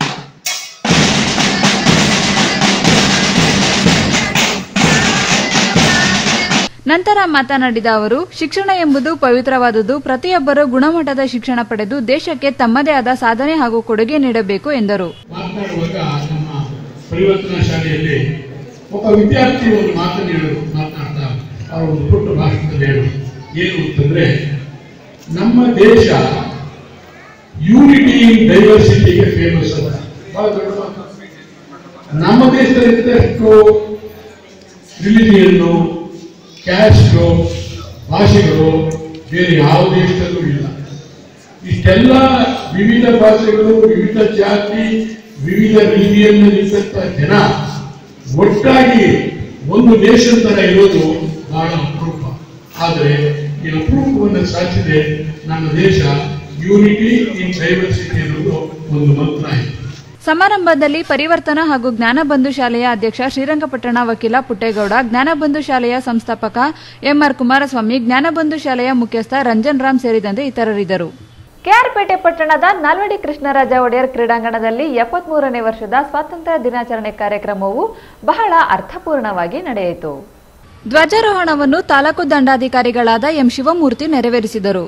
ನಂತರ ಮಾತನಾಡಿದ ಅವರು, ಶಿಕ್ಷಣ ಎಂಬುದು ಪವಿತ್ರವಾದುದು. ಪ್ರತಿಯೊಬ್ಬರೂ ಗುಣಮಟ್ಟದ ಶಿಕ್ಷಣ ಪಡೆದು ದೇಶಕ್ಕೆ ತಮ್ಮದೇ ಆದ ಸಾಧನೆ ಹಾಗೂ ಕೊಡುಗೆ ನೀಡಬೇಕು ಎಂದರು. ಮಾತನಾಡುವಾಗ ನಮ್ಮ ಪರಿವರ್ತನಾ ಶಾಲೆಯಲ್ಲಿ ಒಬ್ಬ ವಿದ್ಯಾರ್ಥಿ ಒಂದು ಮಾತನ್ನು ಹೇಳೋದು ಮಾತನಾಡ್ತಾ ಅವರು ಒಂದು ಪುಟ್ಟ ಭಾಷಣದಲ್ಲಿ ಹೇಳೋದು ಏನು ಅಂತಂದ್ರೆ, ನಮ್ಮ ದೇಶ ಯೂನಿಟಿ ಇನ್ ಡೈವರ್ಸಿಟಿಗೆ ಫೇಮಸ್ ಅಂತ. ಬಹಳ ದೊಡ್ಡ ಮಾತು. ನಮ್ಮ ದೇಶದಲ್ಲಿದ್ದಷ್ಟು ರಿಲಿಜಿಯನ್ನು, ಕ್ಯಾಸ್ಟು, ಭಾಷೆಗಳು ಬೇರೆ ಯಾವ ದೇಶದಲ್ಲೂ ಇಲ್ಲ. ಇಷ್ಟೆಲ್ಲ ವಿವಿಧ ಭಾಷೆಗಳು, ವಿವಿಧ ಜಾತಿ, ವಿವಿಧ ರೀತಿಯಲ್ಲಿದ್ದಂಥ ಜನ ಒಟ್ಟಾಗಿ ಒಂದು ನೇಷನ್ ತರ ಇರೋದು ಬಹಳ ಅಪರೂಪ. ಆದರೆ ಈ ಅಪರೂಪವನ್ನು ಸಾಧಿಸಿದೆ ನಮ್ಮ ದೇಶ. ಯೂನಿಟಿ ಇನ್ ಡೈವರ್ಸಿಟಿ ಅನ್ನೋದು ಒಂದು ಮಂತ್ರ ಇದೆ. ಸಮಾರಂಭದಲ್ಲಿ ಪರಿವರ್ತನಾ ಹಾಗೂ ಜ್ಞಾನಬಂಧು ಶಾಲೆಯ ಅಧ್ಯಕ್ಷ ಶ್ರೀರಂಗಪಟ್ಟಣ ವಕೀಲ ಪುಟ್ಟೇಗೌಡ, ಜ್ಞಾನಬಂಧು ಶಾಲೆಯ ಸಂಸ್ಥಾಪಕ ಎಂಆರ್ ಕುಮಾರಸ್ವಾಮಿ, ಜ್ಞಾನಬಂಧು ಶಾಲೆಯ ಮುಖ್ಯಸ್ಥ ರಂಜನ್ ರಾಮ್ ಸೇರಿದಂತೆ ಇತರರಿದ್ದರು. ಕೆಆರ್ಪೇಟೆ ಪಟ್ಟಣದ ನಾಲ್ವಡಿ ಕೃಷ್ಣರಾಜ ಒಡೆಯರ್ ಕ್ರೀಡಾಂಗಣದಲ್ಲಿ ಎಪ್ಪತ್ಮೂರನೇ ವರ್ಷದ ಸ್ವಾತಂತ್ರ್ಯ ದಿನಾಚರಣೆ ಕಾರ್ಯಕ್ರಮವು ಬಹಳ ಅರ್ಥಪೂರ್ಣವಾಗಿ ನಡೆಯಿತು. ಧ್ವಜಾರೋಹಣವನ್ನು ತಾಲೂಕು ದಂಡಾಧಿಕಾರಿಗಳಾದ ಎಂ ಶಿವಮೂರ್ತಿ ನೆರವೇರಿಸಿದರು.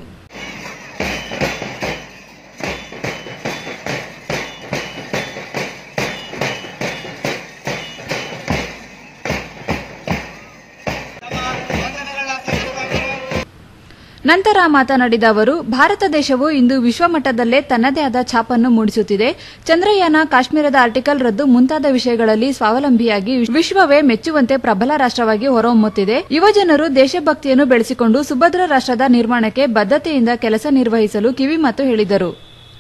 ನಂತರ ಮಾತನಾಡಿದ ಅವರು, ಭಾರತ ದೇಶವು ಇಂದು ವಿಶ್ವಮಟ್ಟದಲ್ಲೇ ತನ್ನದೇ ಆದ ಛಾಪನ್ನು ಮೂಡಿಸುತ್ತಿದೆ. ಚಂದ್ರಯಾನ, ಕಾಶ್ಮೀರದ ಆರ್ಟಿಕಲ್ ರದ್ದು ಮುಂತಾದ ವಿಷಯಗಳಲ್ಲಿ ಸ್ವಾವಲಂಬಿಯಾಗಿ ವಿಶ್ವವೇ ಮೆಚ್ಚುವಂತೆ ಪ್ರಬಲ ರಾಷ್ಟ್ರವಾಗಿ ಹೊರಹೊಮ್ಮುತ್ತಿದೆ. ಯುವಜನರು ದೇಶಭಕ್ತಿಯನ್ನು ಬೆಳೆಸಿಕೊಂಡು ಸುಭದ್ರ ರಾಷ್ಟ್ರದ ನಿರ್ಮಾಣಕ್ಕೆ ಬದ್ಧತೆಯಿಂದ ಕೆಲಸ ನಿರ್ವಹಿಸಲು ಕಿವಿಮಾತು ಹೇಳಿದರು.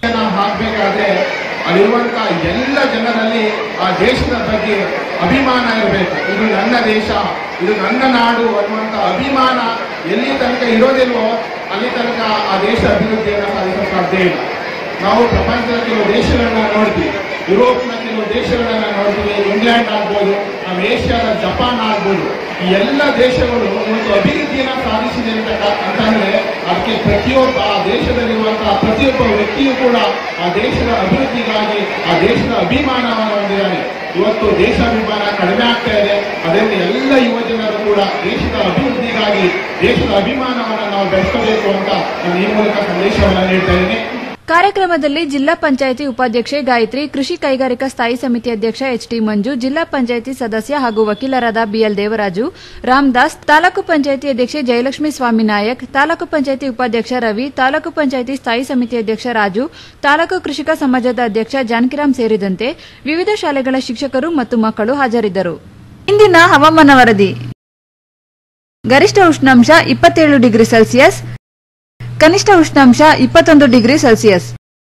ಅಲ್ಲಿರುವಂತಹ ಎಲ್ಲ ಜನರಲ್ಲಿ ಆ ದೇಶದ ಬಗ್ಗೆ ಅಭಿಮಾನ ಇರಬೇಕು. ಇದು ನನ್ನ ದೇಶ, ಇದು ನನ್ನ ನಾಡು ಅನ್ನುವಂಥ ಅಭಿಮಾನ ಎಲ್ಲಿ ತನಕ ಇರೋದಿಲ್ವೋ ಅಲ್ಲಿ ತನಕ ಆ ದೇಶ ಅಭಿವೃದ್ಧಿಯನ್ನು ಸಾಧಿಸಲು ಸಾಧ್ಯ ಇಲ್ಲ. ನಾವು ಪ್ರಪಂಚದ ಕೆಲವು ದೇಶಗಳನ್ನ ನೋಡ್ತೀವಿ, ಯುರೋಪ್ನ ಕೆಲವು ದೇಶಗಳನ್ನ ನೋಡ್ತೀವಿ, ಇಂಗ್ಲೆಂಡ್ ಆಗ್ಬೋದು, ನಾವು ಏಷ್ಯಾದ ಜಪಾನ್ ಆಗ್ಬೋದು. ಈ ಎಲ್ಲ ದೇಶಗಳು ಇವತ್ತು ಅಭಿವೃದ್ಧಿಯನ್ನು ಸಾಧಿಸಿದೆ ಅಂತಂದ್ರೆ ಅದಕ್ಕೆ ಪ್ರತಿಯೊಬ್ಬ ಆ ದೇಶದಲ್ಲಿರುವಂತಹ ಪ್ರತಿಯೊಬ್ಬ ವ್ಯಕ್ತಿಯೂ ಕೂಡ ಆ ದೇಶದ ಅಭಿವೃದ್ಧಿಗಾಗಿ ಆ ದೇಶದ ಅಭಿಮಾನವನ್ನು ಹೊಂದಿದ್ದಾನೆ. ಇವತ್ತು ದೇಶಾಭಿಮಾನ ಕಡಿಮೆ ಆಗ್ತಾ ಇದೆ. ಅದರಿಂದ ಎಲ್ಲ ಯುವ ಜನರು ಕೂಡ ದೇಶದ ಅಭಿವೃದ್ಧಿಗಾಗಿ ದೇಶದ ಅಭಿಮಾನವನ್ನು ನಾವು ಬೆಳೆಸಬೇಕು ಅಂತ ನಾನು ಈ ಮೂಲಕ ಸಂದೇಶವನ್ನು ನೀಡ್ತಾ ಇದ್ದೀನಿ. ಕಾರ್ಯಕ್ರಮದಲ್ಲಿ ಜಿಲ್ಲಾ ಪಂಚಾಯಿತಿ ಉಪಾಧ್ಯಕ್ಷೆ ಗಾಯತ್ರಿ, ಕೃಷಿ ಕೈಗಾರಿಕಾ ಸ್ಥಾಯಿ ಸಮಿತಿ ಅಧ್ಯಕ್ಷ ಎಚ್ ಟಿ ಮಂಜು, ಜಿಲ್ಲಾ ಪಂಚಾಯಿತಿ ಸದಸ್ಯ ಹಾಗೂ ವಕೀಲರಾದ ಬಿಎಲ್ ದೇವರಾಜು, ರಾಮದಾಸ್, ತಾಲೂಕು ಪಂಚಾಯಿತಿ ಅಧ್ಯಕ್ಷೆ ಜಯಲಕ್ಷ್ಮಿ ಸ್ವಾಮಿ ನಾಯಕ್, ತಾಲೂಕು ಪಂಚಾಯಿತಿ ಉಪಾಧ್ಯಕ್ಷ ರವಿ, ತಾಲೂಕು ಪಂಚಾಯಿತಿ ಸ್ಥಾಯಿ ಸಮಿತಿ ಅಧ್ಯಕ್ಷ ರಾಜು, ತಾಲೂಕು ಕೃಷಿಕ ಸಮಾಜದ ಅಧ್ಯಕ್ಷ ಜಾನಕಿರಾಮ್ ಸೇರಿದಂತೆ ವಿವಿಧ ಶಾಲೆಗಳ ಶಿಕ್ಷಕರು ಮತ್ತು ಮಕ್ಕಳು ಹಾಜರಿದ್ದರು. ಇಂದಿನ ಹವಾಮಾನ ವರದಿ. ಗರಿಷ್ಠ ಉಷ್ಣಾಂಶ ಇಪ್ಪತ್ತೇಳು ಡಿಗ್ರಿ ಸೆಲ್ಸಿಯಸ್, ಕನಿಷ್ಠ ಉಷ್ಣಾಂಶ ಇಪ್ಪತ್ತೊಂದು ಡಿಗ್ರಿ ಸೆಲ್ಸಿಯಸ್.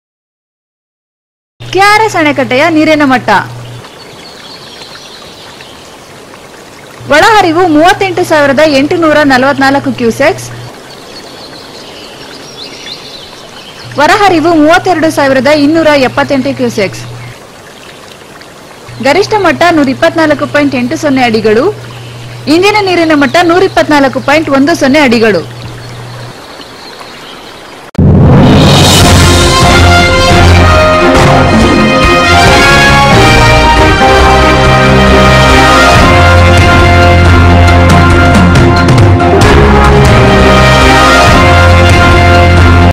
ಕೆಆರ್ಎಸ್ ಅಣೆಕಟ್ಟೆಯ ನೀರಿನ ಮಟ್ಟ. ಒಳಹರಿವು ಮೂವತ್ತೆಂಟು ಸಾವಿರದ ಎಂಟುನೂರ ನಲವತ್ನಾಲ್ಕು ಕ್ಯೂಸೆಕ್ಸ್, ಹೊರಹರಿವು ಮೂವತ್ತೆರಡು ಸಾವಿರದ ಇನ್ನೂರ ಎಪ್ಪತ್ತೆಂಟು ಕ್ಯೂಸೆಕ್ಸ್. ಗರಿಷ್ಠ ಮಟ್ಟ ನೂರ ಇಪ್ಪತ್ನಾಲ್ಕು ಪಾಯಿಂಟ್ ಎಂಟು ಸೊನ್ನೆ ಅಡಿಗಳು. ಇಂದಿನ ನೀರಿನ ಮಟ್ಟ ನೂರ ಇಪ್ಪತ್ನಾಲ್ಕು ಪಾಯಿಂಟ್ ಒಂದು ಸೊನ್ನೆ ಅಡಿಗಳು.